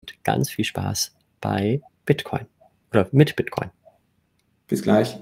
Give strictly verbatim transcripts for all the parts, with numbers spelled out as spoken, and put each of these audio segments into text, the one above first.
ganz viel Spaß bei Bitcoin oder mit Bitcoin. Bis gleich.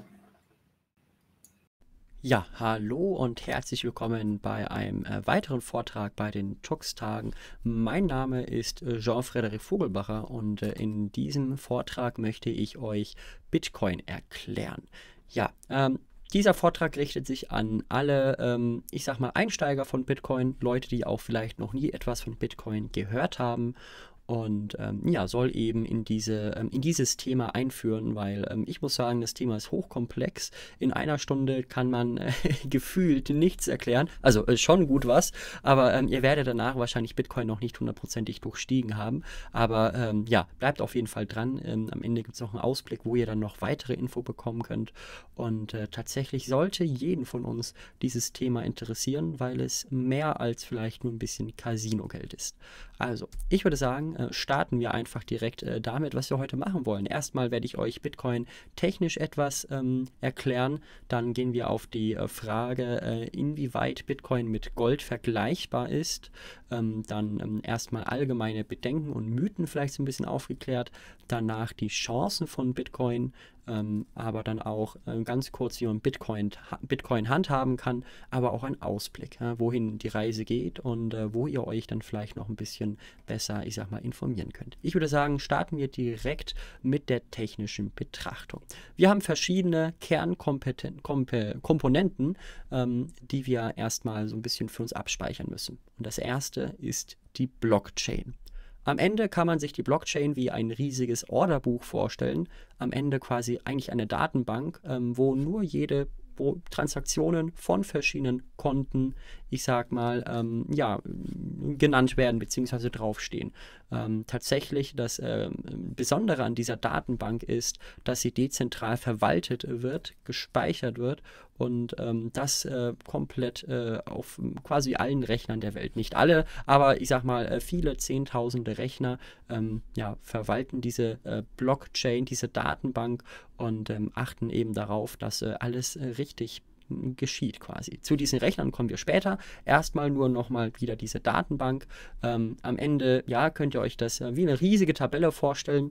Ja, hallo und herzlich willkommen bei einem äh, weiteren Vortrag bei den Tux-Tagen. Mein Name ist äh, Jean-Frédéric Vogelbacher und äh, in diesem Vortrag möchte ich euch Bitcoin erklären. Ja, ähm, dieser Vortrag richtet sich an alle, ähm, ich sag mal, Einsteiger von Bitcoin, Leute, die auch vielleicht noch nie etwas von Bitcoin gehört haben. Und ähm, ja, soll eben in, diese, ähm, in dieses Thema einführen, weil ähm, ich muss sagen, das Thema ist hochkomplex. In einer Stunde kann man äh, gefühlt nichts erklären. Also äh, schon gut was, aber ähm, ihr werdet danach wahrscheinlich Bitcoin noch nicht hundertprozentig durchstiegen haben. Aber ähm, ja, bleibt auf jeden Fall dran. Ähm, am Ende gibt es noch einen Ausblick, wo ihr dann noch weitere Info bekommen könnt. Und äh, tatsächlich sollte jeden von uns dieses Thema interessieren, weil es mehr als vielleicht nur ein bisschen Casino-Geld ist. Also, ich würde sagen, äh, starten wir einfach direkt äh, damit, was wir heute machen wollen. Erstmal werde ich euch Bitcoin technisch etwas ähm, erklären. Dann gehen wir auf die äh, Frage, äh, inwieweit Bitcoin mit Gold vergleichbar ist. Ähm, dann ähm, erstmal allgemeine Bedenken und Mythen vielleicht so ein bisschen aufgeklärt. Danach die Chancen von Bitcoin. Ähm, aber dann auch äh, ganz kurz, wie man Bitcoin, Bitcoin handhaben kann, aber auch ein Ausblick, ja, wohin die Reise geht und äh, wo ihr euch dann vielleicht noch ein bisschen besser, ich sag mal, informieren könnt. Ich würde sagen, starten wir direkt mit der technischen Betrachtung. Wir haben verschiedene Kernkomponenten, ähm, die wir erstmal so ein bisschen für uns abspeichern müssen. Und das erste ist die Blockchain. Am Ende kann man sich die Blockchain wie ein riesiges Orderbuch vorstellen. Am Ende quasi eigentlich eine Datenbank, ähm, wo nur jede wo Transaktionen von verschiedenen Konten, ich sag mal, ähm, ja, genannt werden bzw. draufstehen. Ähm, tatsächlich das äh, Besondere an dieser Datenbank ist, dass sie dezentral verwaltet wird, gespeichert wird und ähm, das äh, komplett äh, auf quasi allen Rechnern der Welt. Nicht alle, aber ich sag mal, äh, viele Zehntausende Rechner ähm, ja, verwalten diese äh, Blockchain, diese Datenbank und ähm, achten eben darauf, dass äh, alles äh, richtig geschieht quasi. Zu diesen Rechnern kommen wir später. Erstmal nur nochmal wieder diese Datenbank. Ähm, am Ende, ja, könnt ihr euch das äh, wie eine riesige Tabelle vorstellen,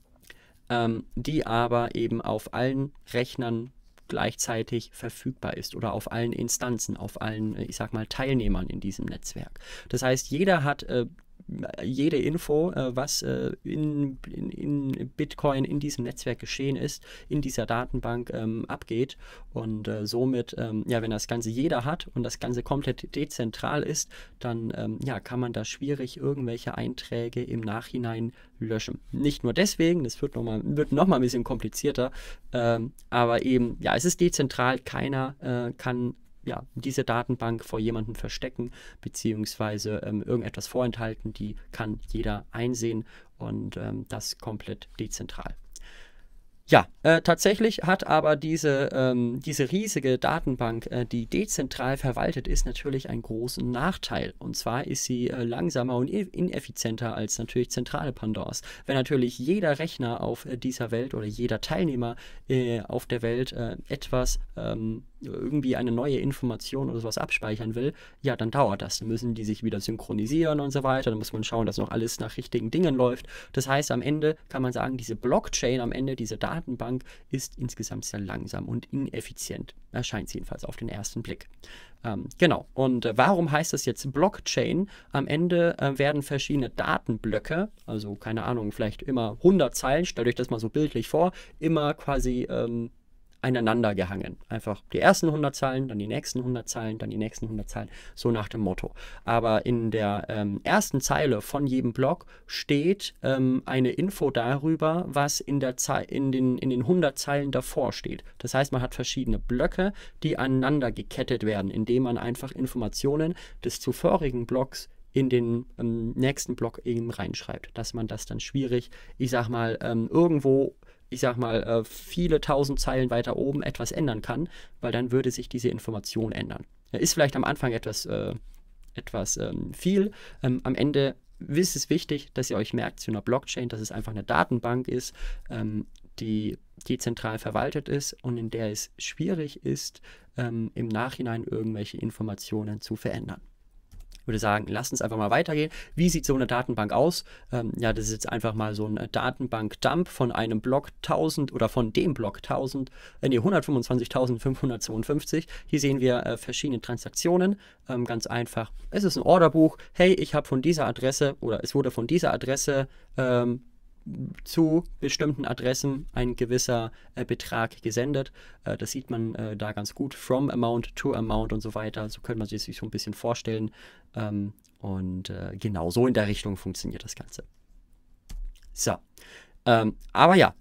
ähm, die aber eben auf allen Rechnern gleichzeitig verfügbar ist oder auf allen Instanzen, auf allen, ich sag mal, Teilnehmern in diesem Netzwerk. Das heißt, jeder hat äh, jede Info, äh, was äh, in, in, in Bitcoin in diesem Netzwerk geschehen ist, in dieser Datenbank ähm, abgeht und äh, somit, ähm, ja, wenn das Ganze jeder hat und das Ganze komplett dezentral ist, dann ähm, ja, kann man da schwierig irgendwelche Einträge im Nachhinein löschen. Nicht nur deswegen, das wird nochmal wird noch mal ein bisschen komplizierter, ähm, aber eben, ja, es ist dezentral, keiner äh, kann ja, diese Datenbank vor jemandem verstecken, beziehungsweise ähm, irgendetwas vorenthalten, die kann jeder einsehen und ähm, das komplett dezentral. Ja, äh, tatsächlich hat aber diese, ähm, diese riesige Datenbank, äh, die dezentral verwaltet ist, natürlich einen großen Nachteil. Und zwar ist sie äh, langsamer und ineffizienter als natürlich zentrale Pendants. Wenn natürlich jeder Rechner auf äh, dieser Welt oder jeder Teilnehmer äh, auf der Welt äh, etwas ähm, irgendwie eine neue Information oder sowas abspeichern will, ja, dann dauert das. Dann müssen die sich wieder synchronisieren und so weiter. Dann muss man schauen, dass noch alles nach richtigen Dingen läuft. Das heißt, am Ende kann man sagen, diese Blockchain, am Ende diese Datenbank ist insgesamt sehr langsam und ineffizient. Erscheint es jedenfalls auf den ersten Blick. Ähm, genau. Und äh, warum heißt das jetzt Blockchain? Am Ende äh, werden verschiedene Datenblöcke, also keine Ahnung, vielleicht immer hundert Zeilen, stellt euch das mal so bildlich vor, immer quasi ähm, aneinander gehangen. Einfach die ersten hundert Zeilen, dann die nächsten hundert Zeilen, dann die nächsten hundert Zeilen, so nach dem Motto. Aber in der ähm, ersten Zeile von jedem Block steht ähm, eine Info darüber, was in, der Ze in, den, in den hundert Zeilen davor steht. Das heißt, man hat verschiedene Blöcke, die aneinander gekettet werden, indem man einfach Informationen des zuvorigen Blocks in den ähm, nächsten Block eben reinschreibt. Dass man das dann schwierig, ich sag mal, ähm, irgendwo ich sag mal, äh, viele tausend Zeilen weiter oben etwas ändern kann, weil dann würde sich diese Information ändern. Ist vielleicht am Anfang etwas, äh, etwas ähm, viel. Ähm, am Ende ist es wichtig, dass ihr euch merkt zu einer Blockchain, dass es einfach eine Datenbank ist, ähm, die dezentral verwaltet ist und in der es schwierig ist, ähm, im Nachhinein irgendwelche Informationen zu verändern. Ich würde sagen, lasst uns einfach mal weitergehen. Wie sieht so eine Datenbank aus? Ähm, ja, das ist jetzt einfach mal so ein Datenbank-Dump von einem Block tausend oder von dem Block tausend, äh, nee, hundertfünfundzwanzigtausendfünfhundertzweiundfünfzig. Hier sehen wir äh, verschiedene Transaktionen. Ähm, ganz einfach. Es ist ein Orderbuch. Hey, ich habe von dieser Adresse oder es wurde von dieser Adresse ähm, zu bestimmten Adressen ein gewisser äh, Betrag gesendet. Äh, das sieht man äh, da ganz gut. From Amount to Amount und so weiter. So könnte man sich so ein bisschen vorstellen. Ähm, und äh, genau so in der Richtung funktioniert das Ganze. So. Ähm, aber ja,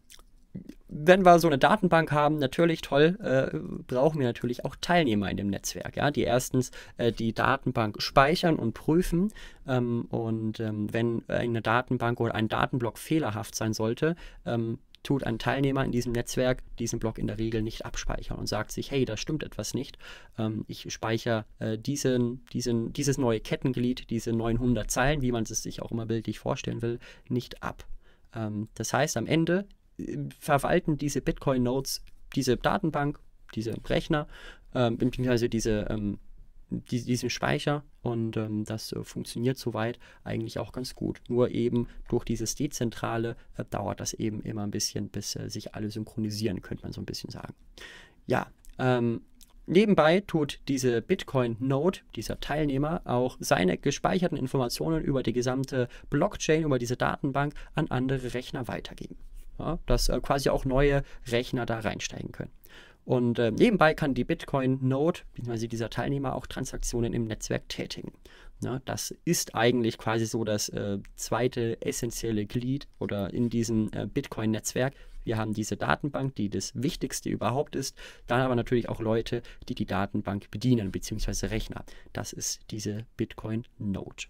wenn wir so eine Datenbank haben, natürlich toll, äh, brauchen wir natürlich auch Teilnehmer in dem Netzwerk, ja, die erstens äh, die Datenbank speichern und prüfen. Ähm, und ähm, wenn eine Datenbank oder ein Datenblock fehlerhaft sein sollte, ähm, tut ein Teilnehmer in diesem Netzwerk diesen Block in der Regel nicht abspeichern und sagt sich, hey, da stimmt etwas nicht. Ähm, ich speichere äh, diesen, diesen, dieses neue Kettenglied, diese neunhundert Zeilen, wie man es sich auch immer bildlich vorstellen will, nicht ab. Ähm, das heißt, am Ende verwalten diese Bitcoin-Nodes diese Datenbank, diese Rechner, ähm, beziehungsweise diese, ähm, die, diesen Speicher und ähm, das äh, funktioniert soweit eigentlich auch ganz gut. Nur eben durch dieses Dezentrale äh, dauert das eben immer ein bisschen, bis äh, sich alle synchronisieren, könnte man so ein bisschen sagen. Ja, ähm, nebenbei tut diese Bitcoin-Node, dieser Teilnehmer, auch seine gespeicherten Informationen über die gesamte Blockchain, über diese Datenbank an andere Rechner weitergeben. Ja, dass äh, quasi auch neue Rechner da reinsteigen können. Und äh, nebenbei kann die Bitcoin-Node, beziehungsweise dieser Teilnehmer, auch Transaktionen im Netzwerk tätigen. Ja, das ist eigentlich quasi so das äh, zweite essentielle Glied oder in diesem äh, Bitcoin-Netzwerk. Wir haben diese Datenbank, die das Wichtigste überhaupt ist. Dann aber natürlich auch Leute, die die Datenbank bedienen, beziehungsweise Rechner. Das ist diese Bitcoin-Node.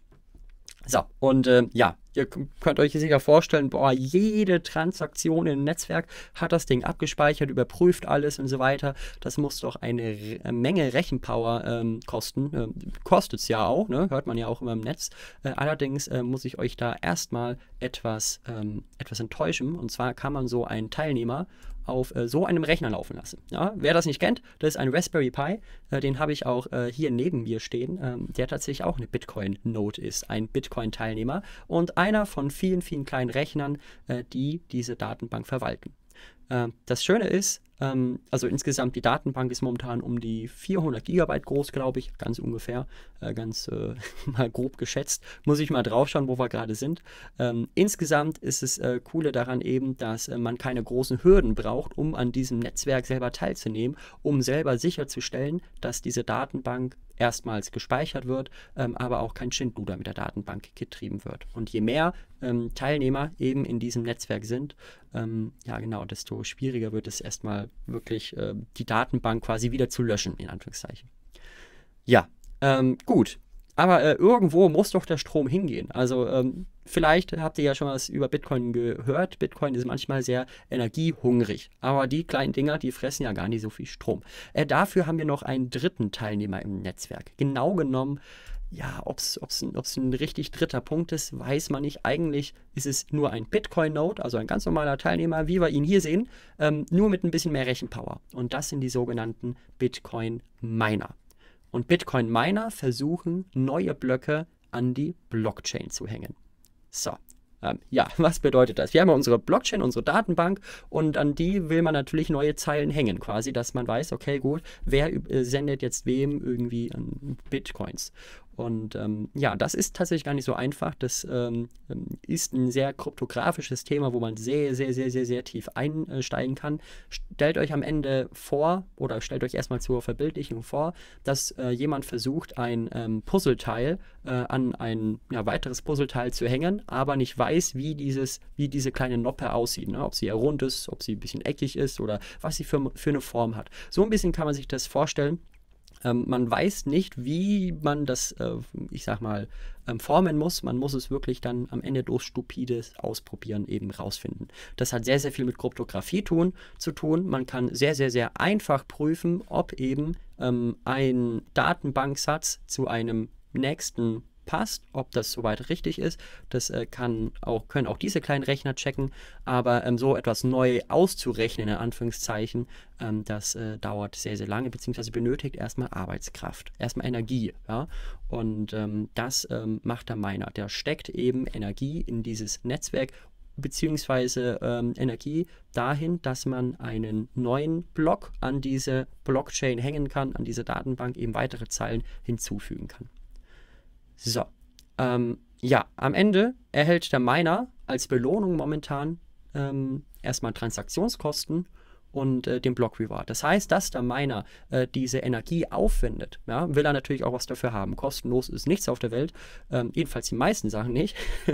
So, und äh, ja, ihr könnt euch sicher vorstellen, boah, jede Transaktion im Netzwerk hat das Ding abgespeichert, überprüft alles und so weiter. Das muss doch eine Re Menge Rechenpower ähm, kosten. Ähm, Kostet es ja auch, ne? Hört man ja auch immer im Netz. Äh, allerdings äh, muss ich euch da erstmal etwas, ähm, etwas enttäuschen. Und zwar kann man so einen Teilnehmer auf äh, so einem Rechner laufen lassen. Ja, wer das nicht kennt, das ist ein Raspberry Pi. Äh, den habe ich auch äh, hier neben mir stehen, ähm, der tatsächlich auch eine Bitcoin-Node ist, ein Bitcoin-Teilnehmer und einer von vielen, vielen kleinen Rechnern, äh, die diese Datenbank verwalten. Äh, das Schöne ist, ähm, also insgesamt die Datenbank ist momentan um die vierhundert Gigabyte groß, glaube ich, ganz ungefähr, äh, ganz äh, mal grob geschätzt. Muss ich mal draufschauen, wo wir gerade sind. Ähm, insgesamt ist es äh, Coole daran eben, dass äh, man keine großen Hürden braucht, um an diesem Netzwerk selber teilzunehmen, um selber sicherzustellen, dass diese Datenbank erstmals gespeichert wird, ähm, aber auch kein Schindluder mit der Datenbank getrieben wird. Und je mehr ähm, Teilnehmer eben in diesem Netzwerk sind, ähm, ja genau, desto schwieriger wird es erstmal wirklich äh, die Datenbank quasi wieder zu löschen, in Anführungszeichen. Ja, ähm, gut. Aber äh, irgendwo muss doch der Strom hingehen. Also ähm, vielleicht habt ihr ja schon was über Bitcoin gehört. Bitcoin ist manchmal sehr energiehungrig. Aber die kleinen Dinger, die fressen ja gar nicht so viel Strom. Äh, dafür haben wir noch einen dritten Teilnehmer im Netzwerk. Genau genommen, ja, ob es ein richtig dritter Punkt ist, weiß man nicht. Eigentlich ist es nur ein Bitcoin-Node, also ein ganz normaler Teilnehmer, wie wir ihn hier sehen, ähm, nur mit ein bisschen mehr Rechenpower. Und das sind die sogenannten Bitcoin-Miner. Und Bitcoin-Miner versuchen, neue Blöcke an die Blockchain zu hängen. So, ähm, ja, was bedeutet das? Wir haben ja unsere Blockchain, unsere Datenbank und an die will man natürlich neue Zeilen hängen, quasi, dass man weiß, okay, gut, wer äh, sendet jetzt wem irgendwie äh, Bitcoins. Und ähm, ja, das ist tatsächlich gar nicht so einfach. Das ähm, ist ein sehr kryptografisches Thema, wo man sehr, sehr, sehr, sehr, sehr tief einsteigen kann. Stellt euch am Ende vor, oder stellt euch erstmal zur Verbildlichung vor, dass äh, jemand versucht, ein ähm, Puzzleteil äh, an ein ja, weiteres Puzzleteil zu hängen, aber nicht weiß, wie, dieses, wie diese kleine Noppe aussieht. Ne? Ob sie eher rund ist, ob sie ein bisschen eckig ist oder was sie für, für eine Form hat. So ein bisschen kann man sich das vorstellen. Ähm, man weiß nicht, wie man das, äh, ich sag mal, ähm, formen muss. Man muss es wirklich dann am Ende durch stupides Ausprobieren eben rausfinden. Das hat sehr, sehr viel mit Kryptographie tun, zu tun. Man kann sehr, sehr, sehr einfach prüfen, ob eben ähm, ein Datenbanksatz zu einem nächsten passt, ob das soweit richtig ist. Das äh, kann auch, können auch diese kleinen Rechner checken, aber ähm, so etwas neu auszurechnen, in Anführungszeichen, ähm, das äh, dauert sehr, sehr lange, beziehungsweise benötigt erstmal Arbeitskraft, erstmal Energie. Ja? Und ähm, das ähm, macht der Miner. Der steckt eben Energie in dieses Netzwerk, beziehungsweise ähm, Energie dahin, dass man einen neuen Block an diese Blockchain hängen kann, an diese Datenbank eben weitere Zeilen hinzufügen kann. So, ähm, ja, am Ende erhält der Miner als Belohnung momentan ähm, erstmal Transaktionskosten und äh, den Block Reward. Das heißt, dass der Miner äh, diese Energie aufwendet, ja, will er natürlich auch was dafür haben. Kostenlos ist nichts auf der Welt, ähm, jedenfalls die meisten Sachen nicht.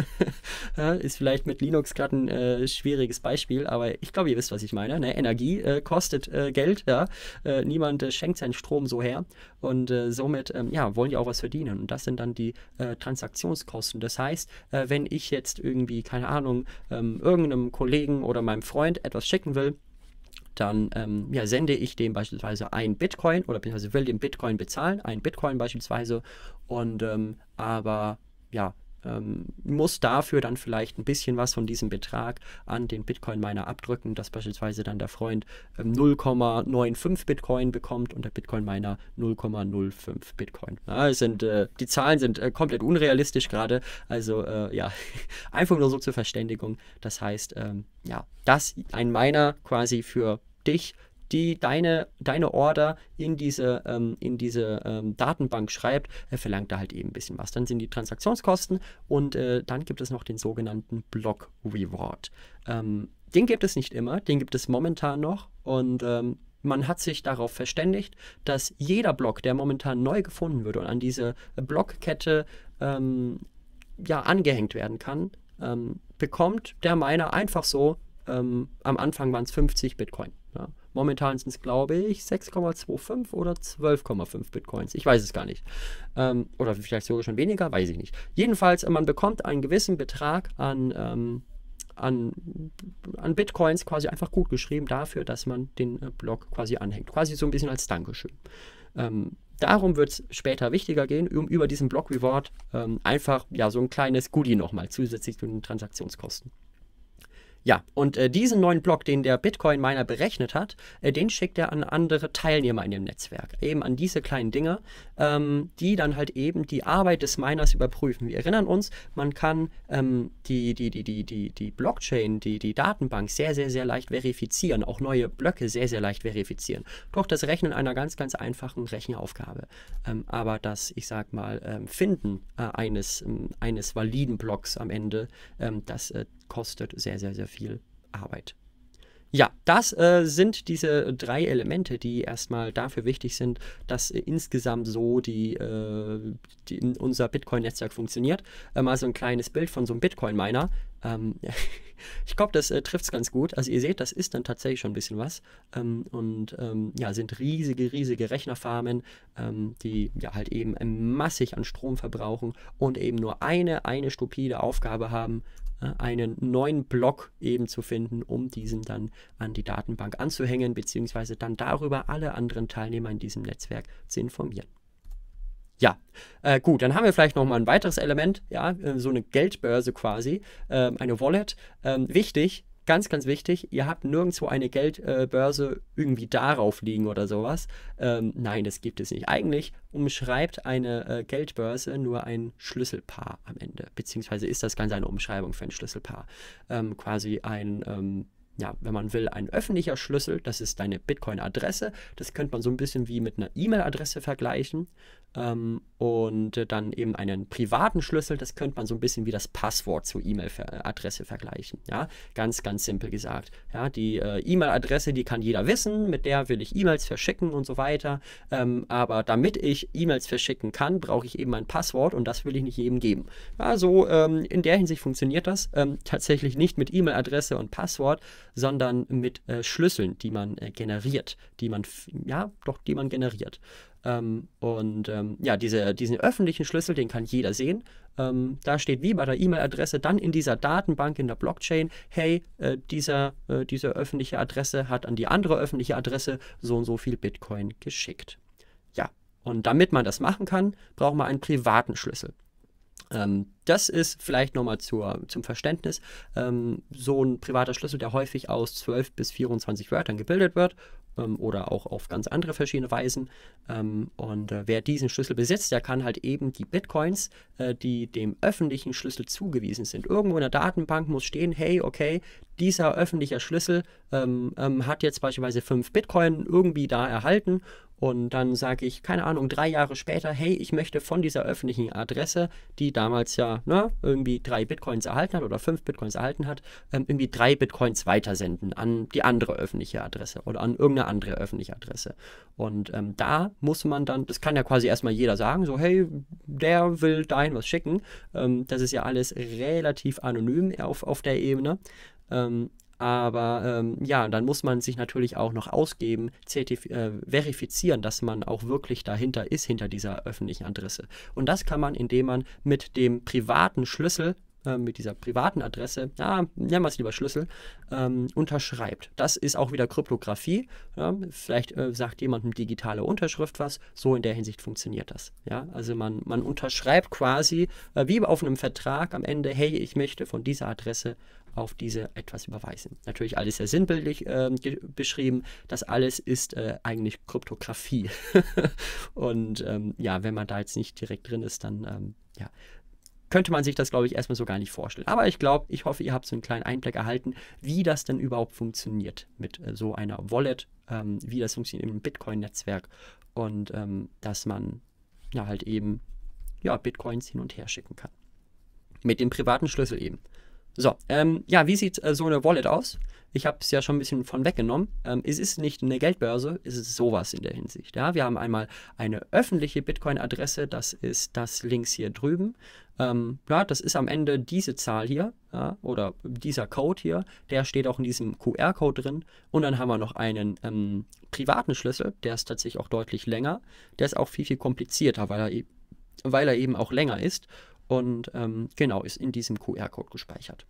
ja, ist vielleicht mit Linux gerade ein äh, schwieriges Beispiel, aber ich glaube, ihr wisst, was ich meine. Ne? Energie äh, kostet äh, Geld, ja. Äh, niemand äh, schenkt seinen Strom so her und äh, somit ähm, ja, wollen die auch was verdienen. Und das sind dann die äh, Transaktionskosten. Das heißt, äh, wenn ich jetzt irgendwie, keine Ahnung, ähm, irgendeinem Kollegen oder meinem Freund etwas schicken will, dann ähm, ja, sende ich dem beispielsweise ein Bitcoin oder beziehungsweise will dem Bitcoin bezahlen, ein Bitcoin beispielsweise, und ähm, aber ja, ähm, muss dafür dann vielleicht ein bisschen was von diesem Betrag an den Bitcoin-Miner abdrücken, dass beispielsweise dann der Freund ähm, null Komma fünfundneunzig Bitcoin bekommt und der Bitcoin-Miner null Komma null fünf Bitcoin. Ja, es sind, äh, die Zahlen sind äh, komplett unrealistisch gerade, also äh, ja, einfach nur so zur Verständigung. Das heißt, ähm, ja, dass ein Miner quasi für dich die deine, deine Order in diese, ähm, in diese ähm, Datenbank schreibt, äh, verlangt da halt eben ein bisschen was. Dann sind die Transaktionskosten und äh, dann gibt es noch den sogenannten Block Reward. Ähm, den gibt es nicht immer, den gibt es momentan noch und ähm, man hat sich darauf verständigt, dass jeder Block, der momentan neu gefunden wird und an diese Blockkette ähm, ja, angehängt werden kann, ähm, bekommt der Miner einfach so, ähm, am Anfang waren es fünfzig Bitcoin. Ja. Momentan sind es, glaube ich, sechs Komma fünfundzwanzig oder zwölf Komma fünf Bitcoins. Ich weiß es gar nicht. Ähm, oder vielleicht sogar schon weniger, weiß ich nicht. Jedenfalls, man bekommt einen gewissen Betrag an, ähm, an, an Bitcoins quasi einfach gut geschrieben dafür, dass man den äh, Block quasi anhängt. Quasi so ein bisschen als Dankeschön. Ähm, darum wird es später wichtiger gehen, um über diesen Block Reward ähm, einfach ja, so ein kleines Goodie nochmal zusätzlich zu den Transaktionskosten. Ja, und äh, diesen neuen Block, den der Bitcoin-Miner berechnet hat, äh, den schickt er an andere Teilnehmer in dem Netzwerk. Eben an diese kleinen Dinger, ähm, die dann halt eben die Arbeit des Miners überprüfen. Wir erinnern uns, man kann ähm, die, die, die, die, die, die Blockchain, die, die Datenbank sehr, sehr, sehr leicht verifizieren. Auch neue Blöcke sehr, sehr leicht verifizieren. Durch das Rechnen einer ganz, ganz einfachen Rechenaufgabe. Ähm, aber das, ich sag mal, ähm, Finden äh, eines, ähm, eines validen Blocks am Ende, ähm, das äh, kostet sehr, sehr, sehr viel Arbeit. Ja, das äh, sind diese drei Elemente, die erstmal dafür wichtig sind, dass äh, insgesamt so die, äh, die in unser Bitcoin-Netzwerk funktioniert. Äh, mal so ein kleines Bild von so einem Bitcoin-Miner. Ähm, ich glaube, das äh, trifft es ganz gut. Also ihr seht, das ist dann tatsächlich schon ein bisschen was. Ähm, und ähm, ja, sind riesige, riesige Rechnerfarmen, ähm, die ja halt eben massig an Strom verbrauchen und eben nur eine, eine stupide Aufgabe haben, einen neuen Block eben zu finden, um diesen dann an die Datenbank anzuhängen, beziehungsweise dann darüber alle anderen Teilnehmer in diesem Netzwerk zu informieren. Ja, äh, gut, dann haben wir vielleicht noch mal ein weiteres Element, ja, äh, so eine Geldbörse quasi, äh, eine Wallet. Ähm, wichtig, ganz, ganz wichtig, ihr habt nirgendwo eine Geldbörse äh, irgendwie darauf liegen oder sowas. Ähm, nein, das gibt es nicht. Eigentlich umschreibt eine äh, Geldbörse nur ein Schlüsselpaar am Ende, beziehungsweise ist das Ganze eine Umschreibung für ein Schlüsselpaar. Ähm, quasi ein, ähm, ja, wenn man will, ein öffentlicher Schlüssel, das ist deine Bitcoin-Adresse. Das könnte man so ein bisschen wie mit einer E-Mail-Adresse vergleichen. Ähm, und äh, dann eben einen privaten Schlüssel, das könnte man so ein bisschen wie das Passwort zur E-Mail-Adresse vergleichen. Ja, ganz, ganz simpel gesagt. Ja, die äh, E-Mail-Adresse, die kann jeder wissen, mit der will ich E-Mails verschicken und so weiter. Ähm, aber damit ich E-Mails verschicken kann, brauche ich eben ein Passwort und das will ich nicht jedem geben. Also ähm, in der Hinsicht funktioniert das ähm, tatsächlich nicht mit E-Mail-Adresse und Passwort, sondern mit äh, Schlüsseln, die man äh, generiert, die man, ja, doch, die man generiert. Ähm, und ähm, ja, diese, diesen öffentlichen Schlüssel, den kann jeder sehen. Ähm, da steht wie bei der E-Mail-Adresse dann in dieser Datenbank in der Blockchain, hey, äh, dieser, äh, diese öffentliche Adresse hat an die andere öffentliche Adresse so und so viel Bitcoin geschickt. Ja, und damit man das machen kann, braucht man einen privaten Schlüssel. Ähm, das ist vielleicht nochmal zum Verständnis ähm, so ein privater Schlüssel, der häufig aus zwölf bis vierundzwanzig Wörtern gebildet wird ähm, oder auch auf ganz andere verschiedene Weisen. Ähm, und äh, wer diesen Schlüssel besitzt, der kann halt eben die Bitcoins, äh, die dem öffentlichen Schlüssel zugewiesen sind. Irgendwo in der Datenbank muss stehen, hey, okay, dieser öffentliche Schlüssel ähm, ähm, hat jetzt beispielsweise fünf Bitcoin irgendwie da erhalten. Und dann sage ich, keine Ahnung, drei Jahre später, hey, ich möchte von dieser öffentlichen Adresse, die damals ja ne, irgendwie drei Bitcoins erhalten hat oder fünf Bitcoins erhalten hat, ähm, irgendwie drei Bitcoins weitersenden an die andere öffentliche Adresse oder an irgendeine andere öffentliche Adresse. Und ähm, da muss man dann, das kann ja quasi erstmal jeder sagen, so hey, der will dahin was schicken. Ähm, das ist ja alles relativ anonym auf, auf der Ebene. Ähm, Aber ähm, ja, dann muss man sich natürlich auch noch ausgeben, zertif- äh, verifizieren, dass man auch wirklich dahinter ist, hinter dieser öffentlichen Adresse. Und das kann man, indem man mit dem privaten Schlüssel, äh, mit dieser privaten Adresse, ja, nennen wir es lieber Schlüssel, ähm, unterschreibt. Das ist auch wieder Kryptographie. Ja? Vielleicht äh, sagt jemand eine digitale Unterschrift was. So in der Hinsicht funktioniert das. Ja? Also man, man unterschreibt quasi, äh, wie auf einem Vertrag am Ende, hey, ich möchte von dieser Adresse auf diese etwas überweisen. Natürlich alles sehr sinnbildlich äh, beschrieben. Das alles ist äh, eigentlich Kryptographie. Und ähm, ja, wenn man da jetzt nicht direkt drin ist, dann ähm, ja, könnte man sich das, glaube ich, erstmal so gar nicht vorstellen. Aber ich glaube, ich hoffe, ihr habt so einen kleinen Einblick erhalten, wie das denn überhaupt funktioniert mit äh, so einer Wallet, ähm, wie das funktioniert im Bitcoin-Netzwerk und ähm, dass man ja halt eben ja, Bitcoins hin und her schicken kann. Mit dem privaten Schlüssel eben. So, ähm, ja, wie sieht äh, so eine Wallet aus? Ich habe es ja schon ein bisschen von weggenommen. Ähm, es ist nicht eine Geldbörse, es ist sowas in der Hinsicht. Ja? Wir haben einmal eine öffentliche Bitcoin-Adresse, das ist das links hier drüben. Ähm, ja, das ist am Ende diese Zahl hier ja, oder dieser Code hier, der steht auch in diesem Q R-Code drin. Und dann haben wir noch einen ähm, privaten Schlüssel, der ist tatsächlich auch deutlich länger. Der ist auch viel, viel komplizierter, weil er, e weil er eben auch länger ist. Und ähm, genau, ist in diesem Q R-Code gespeichert.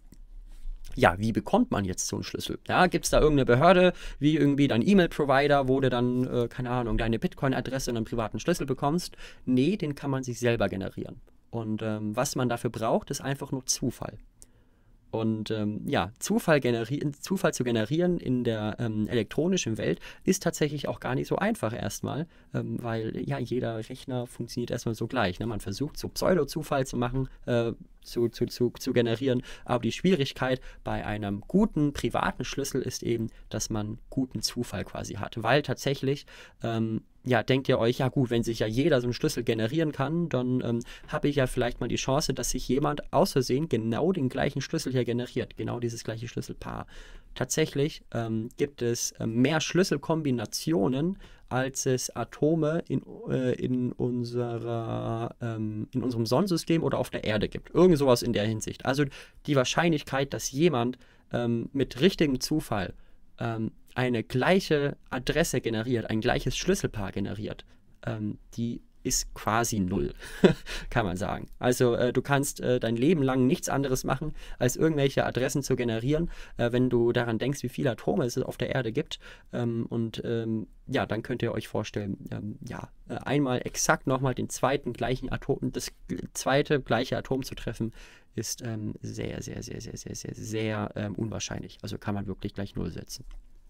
Ja, wie bekommt man jetzt so einen Schlüssel? Ja, gibt es da irgendeine Behörde, wie irgendwie dein E-Mail-Provider, wo du dann, äh, keine Ahnung, deine Bitcoin-Adresse und einen privaten Schlüssel bekommst? Nee, den kann man sich selber generieren. Und ähm, was man dafür braucht, ist einfach nur Zufall. Und ähm, ja, Zufall, Zufall zu generieren in der ähm, elektronischen Welt ist tatsächlich auch gar nicht so einfach erstmal, ähm, weil ja jeder Rechner funktioniert erstmal so gleich. Ne? Man versucht so Pseudo-Zufall zu machen, äh, zu, zu, zu, zu generieren, aber die Schwierigkeit bei einem guten privaten Schlüssel ist eben, dass man guten Zufall quasi hat, weil tatsächlich ähm, ja, denkt ihr euch, ja gut, wenn sich ja jeder so einen Schlüssel generieren kann, dann ähm, habe ich ja vielleicht mal die Chance, dass sich jemand aus Versehen genau den gleichen Schlüssel hier generiert, genau dieses gleiche Schlüsselpaar. Tatsächlich ähm, gibt es äh, mehr Schlüsselkombinationen, als es Atome in, äh, in, unserer, ähm, in unserem Sonnensystem oder auf der Erde gibt. Irgend sowas in der Hinsicht. Also die Wahrscheinlichkeit, dass jemand ähm, mit richtigem Zufall ähm, eine gleiche Adresse generiert, ein gleiches Schlüsselpaar generiert, ähm, die ist quasi null, kann man sagen. Also äh, du kannst äh, dein Leben lang nichts anderes machen, als irgendwelche Adressen zu generieren, äh, wenn du daran denkst, wie viele Atome es auf der Erde gibt. Ähm, und ähm, ja, dann könnt ihr euch vorstellen, ähm, ja, äh, einmal exakt nochmal den zweiten gleichen Atom, das zweite gleiche Atom zu treffen, ist ähm, sehr, sehr, sehr, sehr, sehr, sehr, sehr ähm, unwahrscheinlich. Also kann man wirklich gleich null setzen.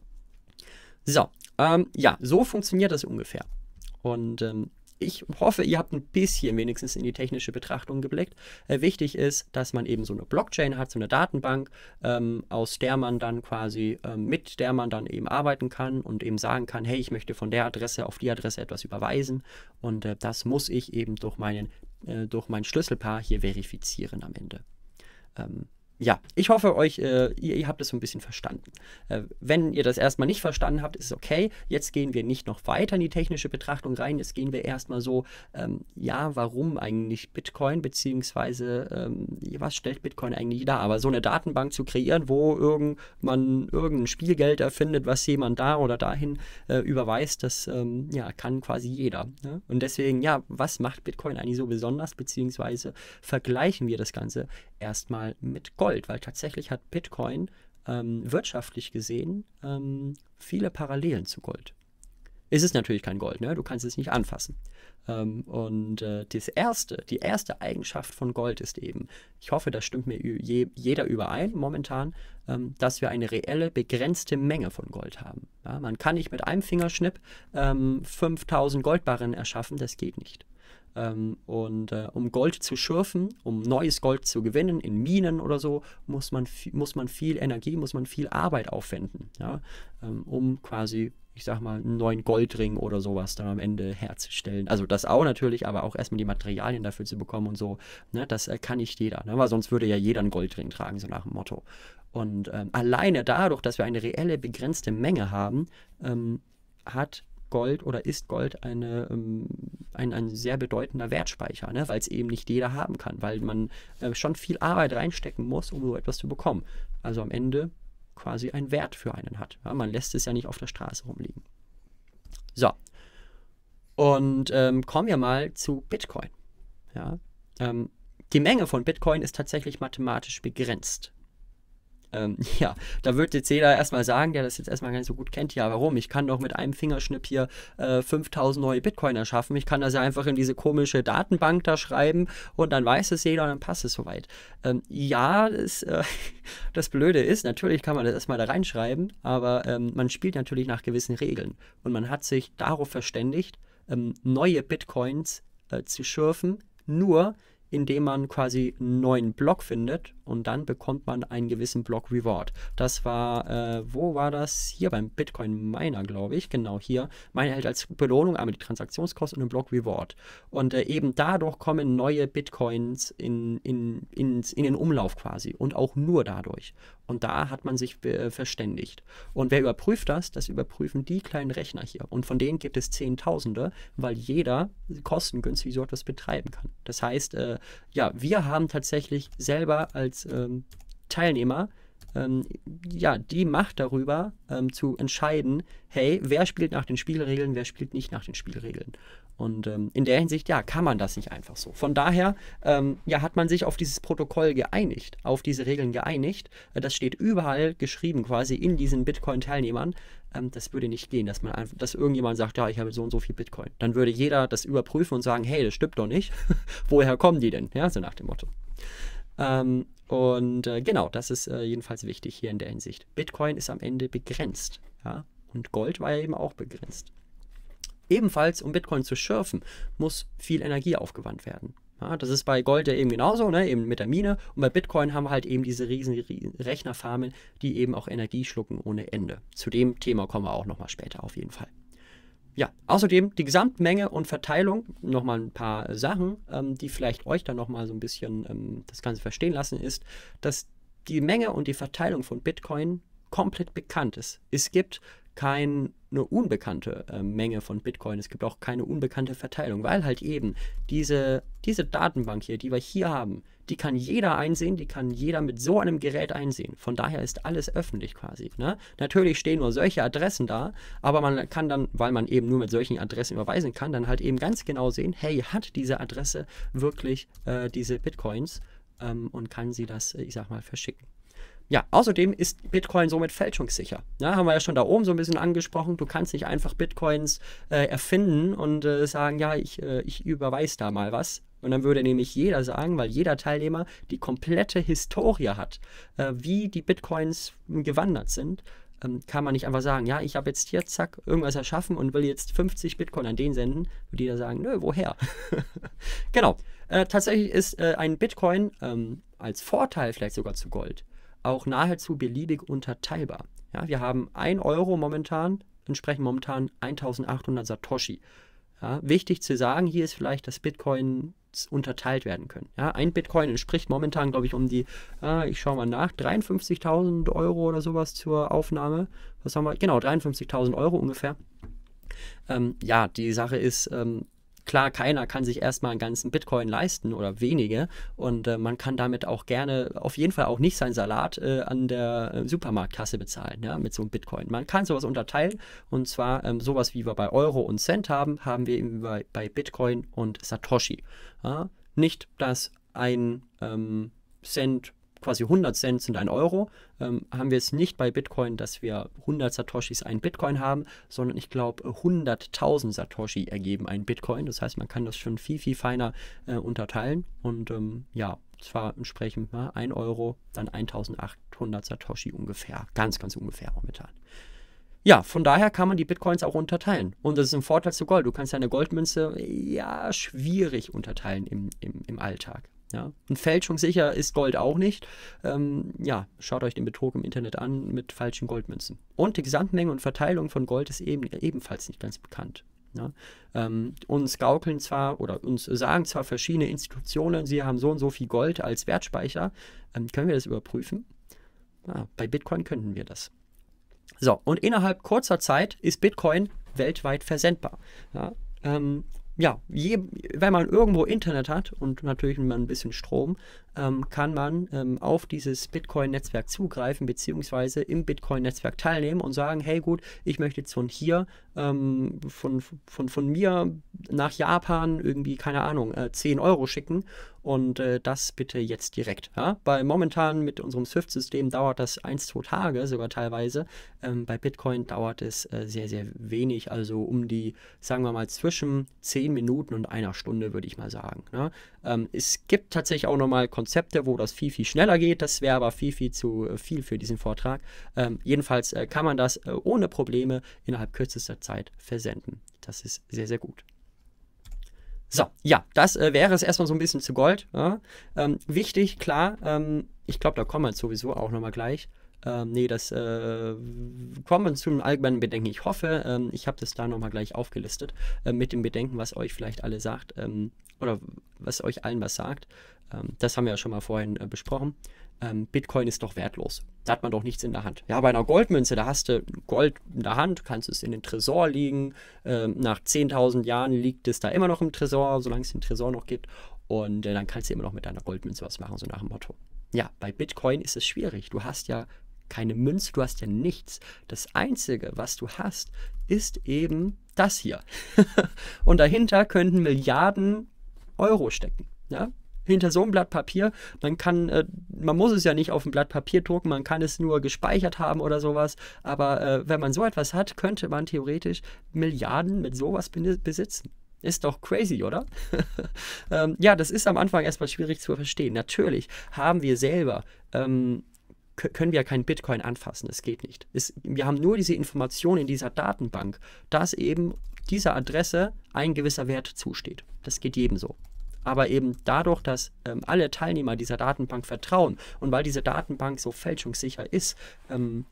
So, ähm, ja, so funktioniert das ungefähr. Und ähm, ich hoffe, ihr habt ein bisschen wenigstens in die technische Betrachtung geblickt. Äh, wichtig ist, dass man eben so eine Blockchain hat, so eine Datenbank, ähm, aus der man dann quasi, ähm, mit der man dann eben arbeiten kann und eben sagen kann, hey, ich möchte von der Adresse auf die Adresse etwas überweisen. Und äh, das muss ich eben durch, meinen, äh, durch mein Schlüsselpaar hier verifizieren am Ende. Ähm, Ja, ich hoffe, euch, äh, ihr, ihr habt es so ein bisschen verstanden. Äh, wenn ihr das erstmal nicht verstanden habt, ist es okay. Jetzt gehen wir nicht noch weiter in die technische Betrachtung rein. Jetzt gehen wir erstmal so, ähm, ja, warum eigentlich Bitcoin, beziehungsweise ähm, was stellt Bitcoin eigentlich dar? Aber so eine Datenbank zu kreieren, wo irgend, man irgendein Spielgeld erfindet, was jemand da oder dahin äh, überweist, das ähm, ja, kann quasi jeder. Ne? Und deswegen, ja, was macht Bitcoin eigentlich so besonders, beziehungsweise vergleichen wir das Ganze erstmal mit Gold, weil tatsächlich hat Bitcoin ähm, wirtschaftlich gesehen ähm, viele Parallelen zu Gold. ist es natürlich kein Gold, ne? Du kannst es nicht anfassen. Ähm, und äh, das erste, die erste Eigenschaft von Gold ist eben, ich hoffe, das stimmt mir je, jeder überein momentan, ähm, dass wir eine reelle, begrenzte Menge von Gold haben. Ja, man kann nicht mit einem Fingerschnipp ähm, fünftausend Goldbarren erschaffen, das geht nicht. Ähm, und äh, um Gold zu schürfen, um neues Gold zu gewinnen in Minen oder so, muss man, muss man viel Energie, muss man viel Arbeit aufwenden, ja? ähm, um quasi, ich sag mal, einen neuen Goldring oder sowas dann am Ende herzustellen. Also das auch natürlich, aber auch erstmal die Materialien dafür zu bekommen und so, ne? Das äh, kann nicht jeder, ne? Weil sonst würde ja jeder einen Goldring tragen, so nach dem Motto. Und ähm, alleine dadurch, dass wir eine reelle, begrenzte Menge haben, ähm, hat Gold oder ist Gold eine, ähm, ein, ein sehr bedeutender Wertspeicher, ne? Weil es eben nicht jeder haben kann, weil man äh, schon viel Arbeit reinstecken muss, um so etwas zu bekommen. Also am Ende quasi einen Wert für einen hat. Ja? Man lässt es ja nicht auf der Straße rumliegen. So, und ähm, kommen wir mal zu Bitcoin. Ja? Ähm, die Menge von Bitcoin ist tatsächlich mathematisch begrenzt. Ähm, ja, da wird jetzt jeder erstmal sagen, der das jetzt erstmal gar nicht so gut kennt, ja, warum? Ich kann doch mit einem Fingerschnipp hier äh, fünftausend neue Bitcoin erschaffen. Ich kann das ja einfach in diese komische Datenbank da schreiben und dann weiß es jeder und dann passt es soweit. Ähm, ja, das, äh, das Blöde ist, natürlich kann man das erstmal da reinschreiben, aber ähm, man spielt natürlich nach gewissen Regeln. Und man hat sich darauf verständigt, ähm, neue Bitcoins äh, zu schürfen, nur indem man quasi einen neuen Block findet und dann bekommt man einen gewissen Block Reward. Das war, äh, wo war das? Hier beim Bitcoin Miner, glaube ich. Genau, hier. Miner erhält als Belohnung einmal die Transaktionskosten und einen Block Reward. Und äh, eben dadurch kommen neue Bitcoins in, in, in, in den Umlauf quasi und auch nur dadurch. Und da hat man sich äh, verständigt. Und wer überprüft das? Das überprüfen die kleinen Rechner hier. Und von denen gibt es Zehntausende, weil jeder kostengünstig so etwas betreiben kann. Das heißt, äh, ja, wir haben tatsächlich selber als ähm, Teilnehmer ähm, ja, die Macht darüber, ähm, zu entscheiden, hey, wer spielt nach den Spielregeln, wer spielt nicht nach den Spielregeln. Und ähm, in der Hinsicht, ja, kann man das nicht einfach so. Von daher, ähm, ja, hat man sich auf dieses Protokoll geeinigt, auf diese Regeln geeinigt. Äh, das steht überall geschrieben, quasi in diesen Bitcoin-Teilnehmern. Ähm, das würde nicht gehen, dass man einfach, dass irgendjemand sagt, ja, ich habe so und so viel Bitcoin. Dann würde jeder das überprüfen und sagen, hey, das stimmt doch nicht. Woher kommen die denn? Ja, so nach dem Motto. Ähm, und äh, genau, das ist äh, jedenfalls wichtig hier in der Hinsicht. Bitcoin ist am Ende begrenzt, ja, und Gold war ja eben auch begrenzt. Ebenfalls, um Bitcoin zu schürfen, muss viel Energie aufgewandt werden. Ja, das ist bei Gold ja eben genauso, ne, eben mit der Mine. Und bei Bitcoin haben wir halt eben diese riesen, riesen Rechnerfarmen, die eben auch Energie schlucken ohne Ende. Zu dem Thema kommen wir auch nochmal später auf jeden Fall. Ja, außerdem die Gesamtmenge und Verteilung, nochmal ein paar Sachen, ähm, die vielleicht euch dann nochmal so ein bisschen ähm, das Ganze verstehen lassen, ist, dass die Menge und die Verteilung von Bitcoin komplett bekannt ist. Es gibt keine unbekannte äh, Menge von Bitcoin, es gibt auch keine unbekannte Verteilung, weil halt eben diese, diese Datenbank hier, die wir hier haben, die kann jeder einsehen, die kann jeder mit so einem Gerät einsehen. Von daher ist alles öffentlich quasi. Ne? Natürlich stehen nur solche Adressen da, aber man kann dann, weil man eben nur mit solchen Adressen überweisen kann, dann halt eben ganz genau sehen, hey, hat diese Adresse wirklich äh, diese Bitcoins ähm, und kann sie das, ich sag mal, verschicken. Ja, außerdem ist Bitcoin somit fälschungssicher. Ja, haben wir ja schon da oben so ein bisschen angesprochen. Du kannst nicht einfach Bitcoins äh, erfinden und äh, sagen, ja, ich, äh, ich überweise da mal was. Und dann würde nämlich jeder sagen, weil jeder Teilnehmer die komplette Historie hat, äh, wie die Bitcoins gewandert sind, ähm, kann man nicht einfach sagen, ja, ich habe jetzt hier, zack, irgendwas erschaffen und will jetzt fünfzig Bitcoin an den senden. Würde jeder sagen, nö, woher? Genau. Äh, tatsächlich ist äh, ein Bitcoin ähm, als Vorteil vielleicht sogar zu Gold auch nahezu beliebig unterteilbar. Ja, wir haben ein Euro momentan, entsprechend momentan eintausendachthundert Satoshi. Ja, wichtig zu sagen hier ist vielleicht, dass Bitcoins unterteilt werden können. Ja, ein Bitcoin entspricht momentan, glaube ich, um die, äh, ich schaue mal nach, dreiundfünfzigtausend Euro oder sowas zur Aufnahme. Was haben wir? Genau, dreiundfünfzigtausend Euro ungefähr. Ähm, ja, die Sache ist, ähm, klar, keiner kann sich erstmal einen ganzen Bitcoin leisten oder wenige und äh, man kann damit auch gerne, auf jeden Fall auch nicht seinen Salat äh, an der äh, Supermarktkasse bezahlen, ja, mit so einem Bitcoin. Man kann sowas unterteilen und zwar ähm, sowas wie wir bei Euro und Cent haben, haben wir eben bei, bei Bitcoin und Satoshi. Ja? Nicht, dass ein ähm, Cent quasi hundert Cent sind ein Euro, ähm, haben wir es nicht bei Bitcoin, dass wir hundert Satoshis einen Bitcoin haben, sondern ich glaube hunderttausend Satoshi ergeben einen Bitcoin. Das heißt, man kann das schon viel, viel feiner äh, unterteilen und ähm, ja, zwar entsprechend mal ein Euro, dann eintausendachthundert Satoshi ungefähr, ganz, ganz ungefähr momentan. Ja, von daher kann man die Bitcoins auch unterteilen. Und das ist ein Vorteil zu Gold. Du kannst deine Goldmünze ja schwierig unterteilen im, im, im Alltag. Ja. Und fälschungssicher ist Gold auch nicht. Ähm, ja, schaut euch den Betrug im Internet an mit falschen Goldmünzen. Und die Gesamtmenge und Verteilung von Gold ist eben, ebenfalls nicht ganz bekannt. Ja. Ähm, uns gaukeln zwar oder uns sagen zwar verschiedene Institutionen, sie haben so und so viel Gold als Wertspeicher. Ähm, können wir das überprüfen? Ja, bei Bitcoin könnten wir das. So, und innerhalb kurzer Zeit ist Bitcoin weltweit versendbar. Ja, ähm, ja je, wenn man irgendwo Internet hat und natürlich mal ein bisschen Strom, ähm, kann man ähm, auf dieses Bitcoin-Netzwerk zugreifen, beziehungsweise im Bitcoin-Netzwerk teilnehmen und sagen, hey gut, ich möchte jetzt von hier, ähm, von, von, von mir nach Japan irgendwie, keine Ahnung, äh, zehn Euro schicken und äh, das bitte jetzt direkt. Ja? Weil momentan mit unserem Swift-System dauert das eins, zwei Tage sogar teilweise. Ähm, bei Bitcoin dauert es äh, sehr, sehr wenig, also um die, sagen wir mal, zwischen zehn Minuten und einer Stunde, würde ich mal sagen. Ne? Ähm, es gibt tatsächlich auch nochmal Konzepte, wo das viel, viel schneller geht. Das wäre aber viel, viel zu äh, viel für diesen Vortrag. Ähm, jedenfalls äh, kann man das äh, ohne Probleme innerhalb kürzester Zeit versenden. Das ist sehr, sehr gut. So, ja, das äh, wäre es erstmal so ein bisschen zu Gold. Ja? Ähm, wichtig, klar, ähm, ich glaube, da kommen wir sowieso auch nochmal gleich. Ähm, nee, das äh, kommen wir zu einem allgemeinen Bedenken. Ich hoffe, ähm, ich habe das da nochmal gleich aufgelistet, äh, mit dem Bedenken, was euch vielleicht alle sagt, ähm, oder was euch allen was sagt. Ähm, das haben wir ja schon mal vorhin äh, besprochen. Ähm, Bitcoin ist doch wertlos. Da hat man doch nichts in der Hand. Ja, bei einer Goldmünze, da hast du Gold in der Hand, kannst es in den Tresor liegen. Ähm, nach zehntausend Jahren liegt es da immer noch im Tresor, solange es den Tresor noch gibt. Und äh, dann kannst du immer noch mit deiner Goldmünze was machen, so nach dem Motto. Ja, bei Bitcoin ist es schwierig. Du hast ja keine Münze, du hast ja nichts. Das Einzige, was du hast, ist eben das hier. Und dahinter könnten Milliarden Euro stecken. Ja? Hinter so einem Blatt Papier, man kann, äh, man muss es ja nicht auf ein Blatt Papier drucken, man kann es nur gespeichert haben oder sowas, aber äh, wenn man so etwas hat, könnte man theoretisch Milliarden mit sowas besitzen. Ist doch crazy, oder? ähm, ja, das ist am Anfang erstmal schwierig zu verstehen. Natürlich haben wir selber, ähm, können wir ja keinen Bitcoin anfassen, das geht nicht. Es, wir haben nur diese Information in dieser Datenbank, dass eben dieser Adresse ein gewisser Wert zusteht. Das geht jedem so. Aber eben dadurch, dass ähm, alle Teilnehmer dieser Datenbank vertrauen und weil diese Datenbank so fälschungssicher ist, ähm,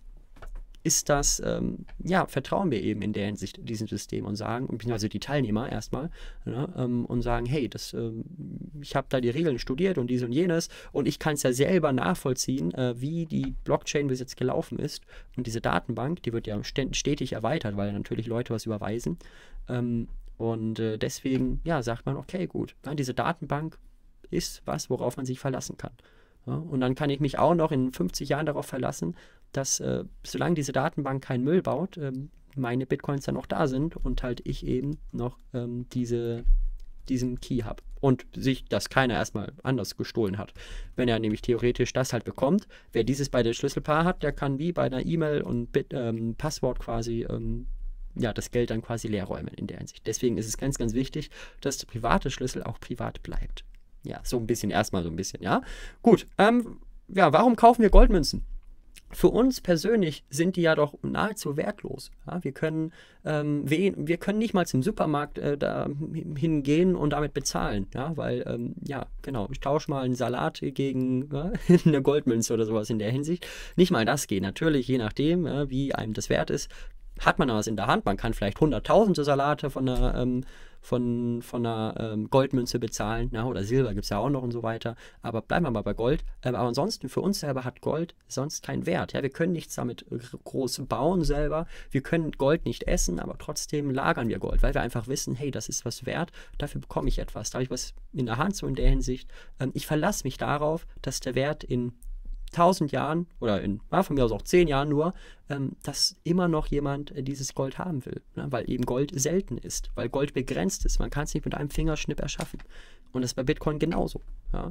ist das, ähm, ja, vertrauen wir eben in der Hinsicht diesem System und sagen, beziehungsweise die Teilnehmer erstmal, ja, ähm, und sagen, hey, das, ähm, ich habe da die Regeln studiert und dies und jenes und ich kann es ja selber nachvollziehen, äh, wie die Blockchain bis jetzt gelaufen ist. Und diese Datenbank, die wird ja stetig erweitert, weil natürlich Leute was überweisen. Ähm, Und äh, deswegen, ja, sagt man, okay, gut, ja, diese Datenbank ist was, worauf man sich verlassen kann. Ja, und dann kann ich mich auch noch in fünfzig Jahren darauf verlassen, dass, äh, solange diese Datenbank keinen Müll baut, ähm, meine Bitcoins dann noch da sind und halt ich eben noch ähm, diese, diesen Key habe. Und sich das keiner erstmal anders gestohlen hat. Wenn er nämlich theoretisch das halt bekommt, wer dieses beide Schlüsselpaar hat, der kann wie bei einer E-Mail und Bit, ähm, Passwort quasi ähm, ja, das Geld dann quasi leer räumen in der Hinsicht. Deswegen ist es ganz, ganz wichtig, dass der private Schlüssel auch privat bleibt. Ja, so ein bisschen, erstmal so ein bisschen, ja. Gut, ähm, ja, warum kaufen wir Goldmünzen? Für uns persönlich sind die ja doch nahezu wertlos. Ja, wir, können, ähm, wir, wir können nicht mal zum Supermarkt äh, da hingehen und damit bezahlen. Ja, weil, ähm, ja, genau, ich tausche mal einen Salat gegen ja, eine Goldmünze oder sowas in der Hinsicht. Nicht mal das geht. Natürlich, je nachdem, ja, wie einem das wert ist, hat man da was in der Hand. Man kann vielleicht hunderttausende Salate von einer, ähm, von, von einer ähm, Goldmünze bezahlen. Ja, oder Silber gibt es ja auch noch und so weiter. Aber bleiben wir mal bei Gold. Ähm, aber ansonsten, für uns selber hat Gold sonst keinen Wert. Ja, wir können nichts damit groß bauen selber. Wir können Gold nicht essen, aber trotzdem lagern wir Gold, weil wir einfach wissen, hey, das ist was wert. Dafür bekomme ich etwas. Da habe ich was in der Hand, so in der Hinsicht. Ähm, ich verlasse mich darauf, dass der Wert in tausend Jahren oder in, ja, von mir aus auch zehn Jahren nur, ähm, dass immer noch jemand äh, dieses Gold haben will. Ne? Weil eben Gold selten ist, weil Gold begrenzt ist. Man kann es nicht mit einem Fingerschnipp erschaffen. Und das ist bei Bitcoin genauso. Ja?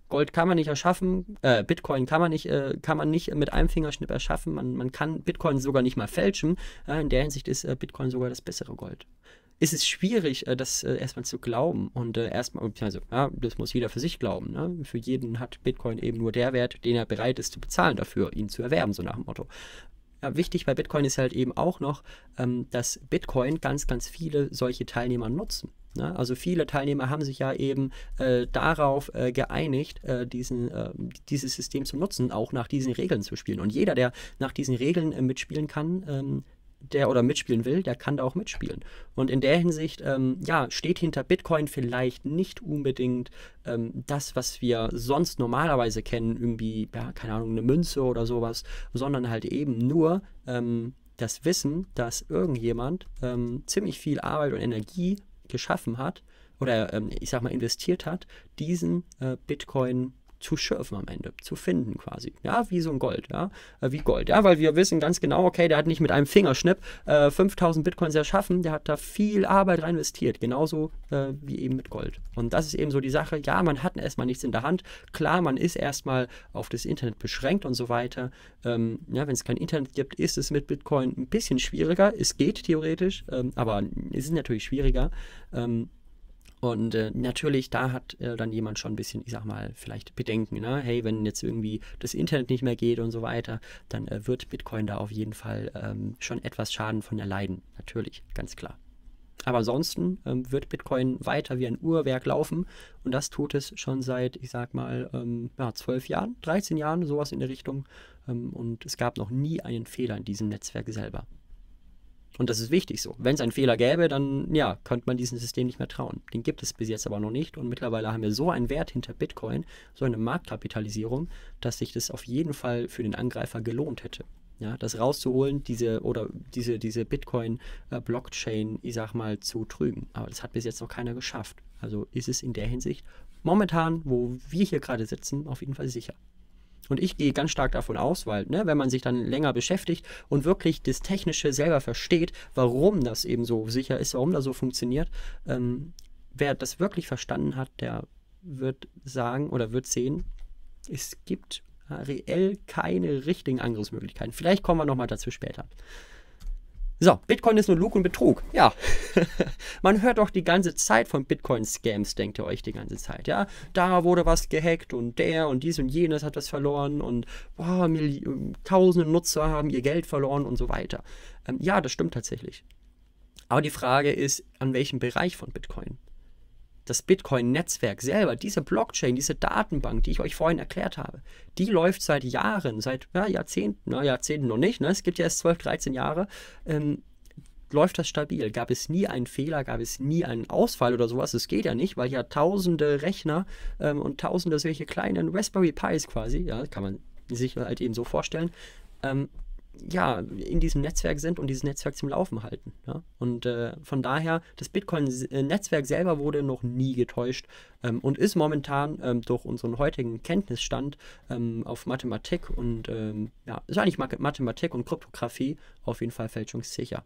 Gold kann man nicht erschaffen, äh, Bitcoin kann man nicht, äh, kann man nicht mit einem Fingerschnipp erschaffen. Man, man kann Bitcoin sogar nicht mal fälschen. Äh, in der Hinsicht ist äh, Bitcoin sogar das bessere Gold. Es ist schwierig, äh, das äh, erstmal zu glauben und äh, erstmal, also, ja, das muss jeder für sich glauben. Ne? Für jeden hat Bitcoin eben nur der Wert, den er bereit ist zu bezahlen dafür, ihn zu erwerben, so nach dem Motto. Ja, wichtig bei Bitcoin ist halt eben auch noch, ähm, dass Bitcoin ganz, ganz viele solche Teilnehmer nutzen. Ne? Also viele Teilnehmer haben sich ja eben äh, darauf äh, geeinigt, äh, diesen, äh, dieses System zu nutzen, auch nach diesen Regeln zu spielen. Und jeder, der nach diesen Regeln äh, mitspielen kann, ähm, der oder mitspielen will, der kann da auch mitspielen. Und in der Hinsicht, ähm, ja, steht hinter Bitcoin vielleicht nicht unbedingt ähm, das, was wir sonst normalerweise kennen, irgendwie, ja, keine Ahnung, eine Münze oder sowas, sondern halt eben nur ähm, das Wissen, dass irgendjemand ähm, ziemlich viel Arbeit und Energie geschaffen hat oder ähm, ich sag mal investiert hat, diesen äh, Bitcoin zu schürfen am Ende, zu finden quasi. Ja, wie so ein Gold, ja, äh, wie Gold, ja, weil wir wissen ganz genau, okay, der hat nicht mit einem Fingerschnipp äh, fünftausend Bitcoins erschaffen, der hat da viel Arbeit rein investiert, genauso äh, wie eben mit Gold. Und das ist eben so die Sache, ja, man hat erstmal nichts in der Hand, klar, man ist erstmal auf das Internet beschränkt und so weiter, ähm, ja, wenn es kein Internet gibt, ist es mit Bitcoin ein bisschen schwieriger, es geht theoretisch, ähm, aber es ist natürlich schwieriger, ähm, Und äh, natürlich, da hat äh, dann jemand schon ein bisschen, ich sag mal, vielleicht Bedenken, ne? Hey, wenn jetzt irgendwie das Internet nicht mehr geht und so weiter, dann äh, wird Bitcoin da auf jeden Fall ähm, schon etwas Schaden von erleiden. Natürlich, ganz klar. Aber ansonsten ähm, wird Bitcoin weiter wie ein Uhrwerk laufen und das tut es schon seit, ich sag mal, ähm, ja, zwölf Jahren, dreizehn Jahren, sowas in der Richtung. Ähm, und es gab noch nie einen Fehler in diesem Netzwerk selber. Und das ist wichtig so. Wenn es einen Fehler gäbe, dann ja, könnte man diesem System nicht mehr trauen. Den gibt es bis jetzt aber noch nicht. Und mittlerweile haben wir so einen Wert hinter Bitcoin, so eine Marktkapitalisierung, dass sich das auf jeden Fall für den Angreifer gelohnt hätte. Ja, das rauszuholen, diese oder diese, diese Bitcoin-Blockchain, ich sag mal, zu trügen. Aber das hat bis jetzt noch keiner geschafft. Also ist es in der Hinsicht momentan, wo wir hier gerade sitzen, auf jeden Fall sicher. Und ich gehe ganz stark davon aus, weil, ne, wenn man sich dann länger beschäftigt und wirklich das Technische selber versteht, warum das eben so sicher ist, warum das so funktioniert, ähm, wer das wirklich verstanden hat, der wird sagen oder wird sehen, es gibt reell keine richtigen Angriffsmöglichkeiten. Vielleicht kommen wir nochmal dazu später. So, Bitcoin ist nur Lug und Betrug. Ja, man hört doch die ganze Zeit von Bitcoin-Scams, denkt ihr euch die ganze Zeit. Ja, da wurde was gehackt und der und dies und jenes hat was verloren und boah, Milli- tausende Nutzer haben ihr Geld verloren und so weiter. Ähm, ja, das stimmt tatsächlich. Aber die Frage ist, an welchem Bereich von Bitcoin? Das Bitcoin-Netzwerk selber, diese Blockchain, diese Datenbank, die ich euch vorhin erklärt habe, die läuft seit Jahren, seit ja, Jahrzehnten, na, Jahrzehnten noch nicht, ne? Es gibt ja erst zwölf, dreizehn Jahre, ähm, läuft das stabil. Gab es nie einen Fehler, gab es nie einen Ausfall oder sowas, das geht ja nicht, weil ja tausende Rechner ähm, und tausende solche kleinen Raspberry Pis quasi, ja, kann man sich halt eben so vorstellen, ähm, ja, in diesem Netzwerk sind und dieses Netzwerk zum Laufen halten. Ja? Und äh, von daher, das Bitcoin-Netzwerk selber wurde noch nie getäuscht ähm, und ist momentan ähm, durch unseren heutigen Kenntnisstand ähm, auf Mathematik und ähm, ja, ist eigentlich Mathematik und Kryptographie auf jeden Fall fälschungssicher.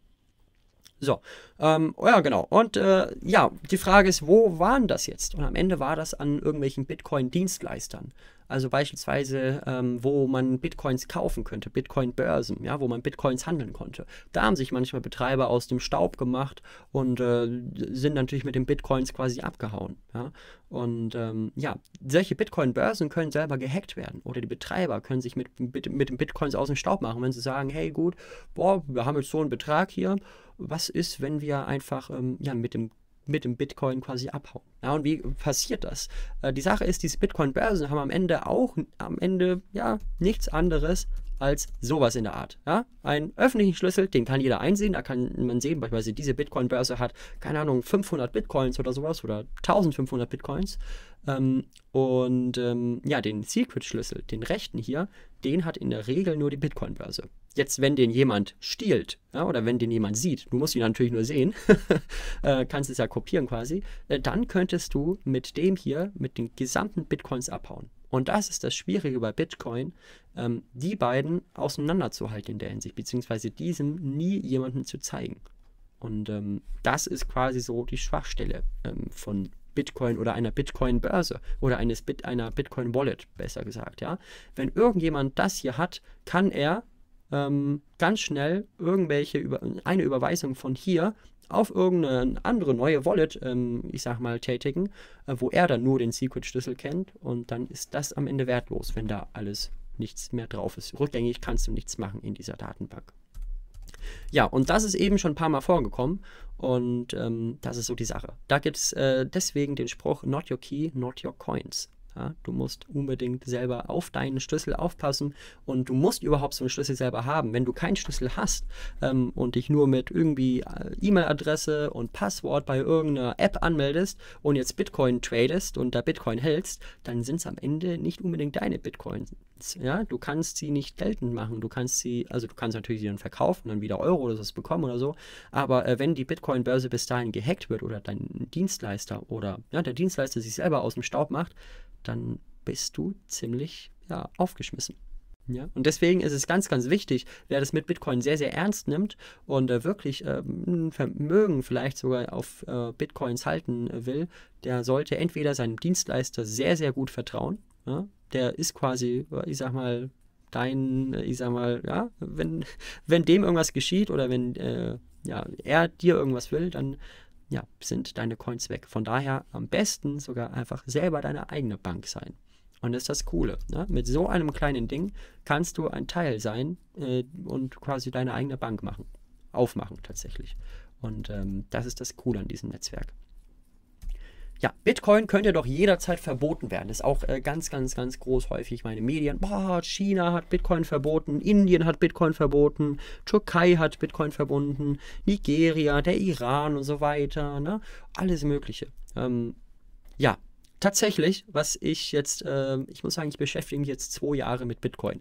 So, ähm, ja genau. Und äh, ja, die Frage ist, wo waren das jetzt? Und am Ende war das an irgendwelchen Bitcoin-Dienstleistern. Also beispielsweise, ähm, wo man Bitcoins kaufen könnte, Bitcoin-Börsen, ja, wo man Bitcoins handeln konnte. Da haben sich manchmal Betreiber aus dem Staub gemacht und äh, sind natürlich mit den Bitcoins quasi abgehauen. Ja? Und ähm, ja, solche Bitcoin-Börsen können selber gehackt werden oder die Betreiber können sich mit, mit, mit den Bitcoins aus dem Staub machen, wenn sie sagen, hey gut, boah, wir haben jetzt so einen Betrag hier, was ist, wenn wir einfach ähm, ja, mit dem mit dem Bitcoin quasi abhauen. Ja, und wie passiert das? Äh, die Sache ist, diese Bitcoin-Börsen haben am Ende auch, am Ende, ja, nichts anderes als sowas in der Art. Ja? Einen öffentlichen Schlüssel, den kann jeder einsehen, da kann man sehen, beispielsweise diese Bitcoin-Börse hat, keine Ahnung, fünfhundert Bitcoins oder sowas oder eintausendfünfhundert Bitcoins. Ähm, und ähm, ja, den Secret-Schlüssel, den rechten hier, den hat in der Regel nur die Bitcoin-Börse. Jetzt, wenn den jemand stiehlt, ja, oder wenn den jemand sieht, du musst ihn natürlich nur sehen, äh, kannst es ja kopieren quasi, äh, dann könntest du mit dem hier, mit den gesamten Bitcoins abhauen. Und das ist das Schwierige bei Bitcoin, ähm, die beiden auseinanderzuhalten in der Hinsicht, beziehungsweise diesem nie jemandem zu zeigen. Und ähm, das ist quasi so die Schwachstelle ähm, von Bitcoin oder einer Bitcoin-Börse oder eines Bit einer Bitcoin-Wallet, besser gesagt, ja. Wenn irgendjemand das hier hat, kann er ähm, ganz schnell irgendwelche, über eine Überweisung von hier auf irgendeine andere neue Wallet, ähm, ich sag mal, tätigen, äh, wo er dann nur den Secret-Schlüssel kennt und dann ist das am Ende wertlos, wenn da alles nichts mehr drauf ist. Rückgängig kannst du nichts machen in dieser Datenbank. Ja, und das ist eben schon ein paar Mal vorgekommen und ähm, das ist so die Sache. Da gibt es äh, deswegen den Spruch, not your key, not your coins. Ja, du musst unbedingt selber auf deinen Schlüssel aufpassen und du musst überhaupt so einen Schlüssel selber haben. Wenn du keinen Schlüssel hast ähm, und dich nur mit irgendwie äh, E-Mail-Adresse und Passwort bei irgendeiner App anmeldest und jetzt Bitcoin tradest und da Bitcoin hältst, dann sind es am Ende nicht unbedingt deine Bitcoins. Ja, du kannst sie nicht geltend machen. Du kannst sie, also du kannst natürlich sie dann verkaufen und dann wieder Euro oder was bekommen oder so. Aber äh, wenn die Bitcoin-Börse bis dahin gehackt wird oder dein Dienstleister oder ja, der Dienstleister sich selber aus dem Staub macht, dann bist du ziemlich ja, aufgeschmissen. Ja? Und deswegen ist es ganz, ganz wichtig, wer das mit Bitcoin sehr, sehr ernst nimmt und äh, wirklich äh, ein Vermögen vielleicht sogar auf äh, Bitcoins halten will, der sollte entweder seinem Dienstleister sehr, sehr gut vertrauen. Ja? Der ist quasi, ich sag mal, dein, ich sag mal, ja, wenn, wenn dem irgendwas geschieht oder wenn äh, ja, er dir irgendwas will, dann ja, sind deine Coins weg. Von daher am besten sogar einfach selber deine eigene Bank sein. Und das ist das Coole. Ne? Mit so einem kleinen Ding kannst du ein Teil sein äh, und quasi deine eigene Bank machen. Aufmachen tatsächlich. Und ähm, das ist das Coole an diesem Netzwerk. Ja, Bitcoin könnte doch jederzeit verboten werden. Das ist auch äh, ganz, ganz, ganz groß häufig meine Medien. Boah, China hat Bitcoin verboten, Indien hat Bitcoin verboten, Türkei hat Bitcoin verboten, Nigeria, der Iran und so weiter. Ne? Alles Mögliche. Ähm, ja, tatsächlich, was ich jetzt, äh, ich muss sagen, ich beschäftige mich jetzt zwei Jahre mit Bitcoin.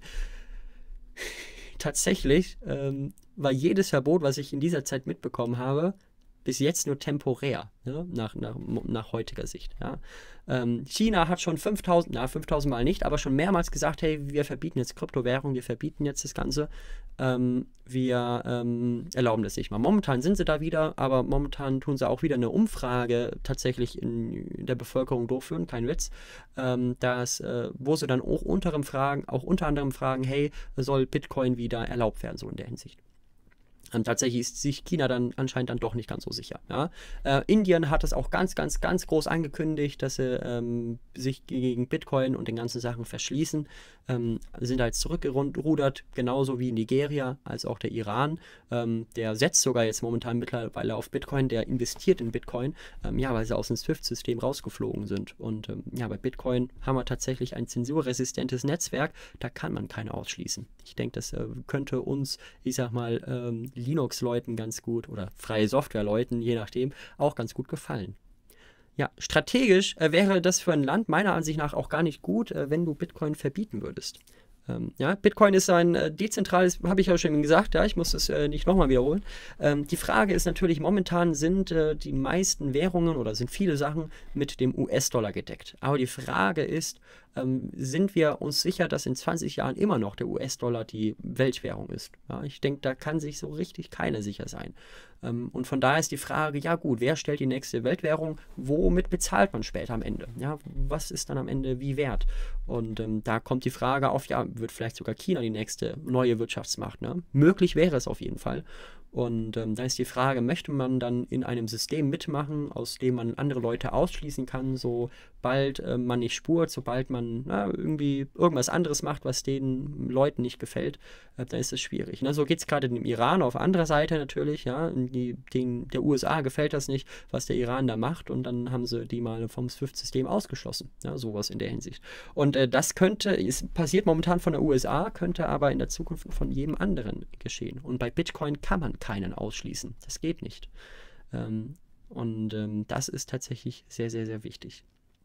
Tatsächlich ähm, war jedes Verbot, was ich in dieser Zeit mitbekommen habe, bis jetzt nur temporär, ja, nach, nach, nach heutiger Sicht. Ja. Ähm, China hat schon fünftausend, na fünftausend Mal nicht, aber schon mehrmals gesagt, hey, wir verbieten jetzt Kryptowährung, wir verbieten jetzt das Ganze, ähm, wir ähm, erlauben das nicht mal. Momentan sind sie da wieder, aber momentan tun sie auch wieder eine Umfrage tatsächlich in, in der Bevölkerung durchführen, kein Witz, ähm, dass, äh, wo sie dann auch, unterem fragen, auch unter anderem fragen, hey, soll Bitcoin wieder erlaubt werden, so in der Hinsicht. Ähm, tatsächlich ist sich China dann anscheinend dann doch nicht ganz so sicher. Ja? Äh, Indien hat es auch ganz, ganz, ganz groß angekündigt, dass sie ähm, sich gegen Bitcoin und den ganzen Sachen verschließen. Ähm, sind da jetzt zurückgerudert, genauso wie Nigeria als auch der Iran. Ähm, der setzt sogar jetzt momentan mittlerweile auf Bitcoin, der investiert in Bitcoin, ähm, ja, weil sie aus dem SWIFT-System rausgeflogen sind. Und ähm, ja, bei Bitcoin haben wir tatsächlich ein zensurresistentes Netzwerk, da kann man keine ausschließen. Ich denke, das äh, könnte uns, ich sag mal, ähm, Linux-Leuten ganz gut oder freie Software-Leuten, je nachdem, auch ganz gut gefallen. Ja, strategisch äh, wäre das für ein Land meiner Ansicht nach auch gar nicht gut, äh, wenn du Bitcoin verbieten würdest. Ähm, ja, Bitcoin ist ein äh, dezentrales, habe ich ja schon gesagt, ja, ich muss das äh, nicht nochmal wiederholen. Ähm, die Frage ist natürlich, momentan sind äh, die meisten Währungen oder sind viele Sachen mit dem U S-Dollar gedeckt. Aber die Frage ist, ähm, sind wir uns sicher, dass in zwanzig Jahren immer noch der U S-Dollar die Weltwährung ist? Ja, ich denke, da kann sich so richtig keiner sicher sein. Ähm, und von daher ist die Frage, ja gut, wer stellt die nächste Weltwährung? Womit bezahlt man später am Ende? Ja, was ist dann am Ende wie wert? Und ähm, da kommt die Frage auf, ja, wird vielleicht sogar China die nächste neue Wirtschaftsmacht? Ne? Möglich wäre es auf jeden Fall. Und ähm, da ist die Frage, möchte man dann in einem System mitmachen, aus dem man andere Leute ausschließen kann, sobald äh, man nicht spurt, sobald man na, irgendwie irgendwas anderes macht, was den Leuten nicht gefällt, äh, dann ist es schwierig. Ne? So geht es gerade dem Iran auf anderer Seite natürlich, ja, die, den, der U S A gefällt das nicht, was der Iran da macht und dann haben sie die mal vom SWIFT-System ausgeschlossen, ja, sowas in der Hinsicht. Und äh, das könnte, ist, passiert momentan von der U S A, könnte aber in der Zukunft von jedem anderen geschehen. Und bei Bitcoin kann man keinen ausschließen. Das geht nicht. Ähm, und ähm, das ist tatsächlich sehr, sehr, sehr wichtig.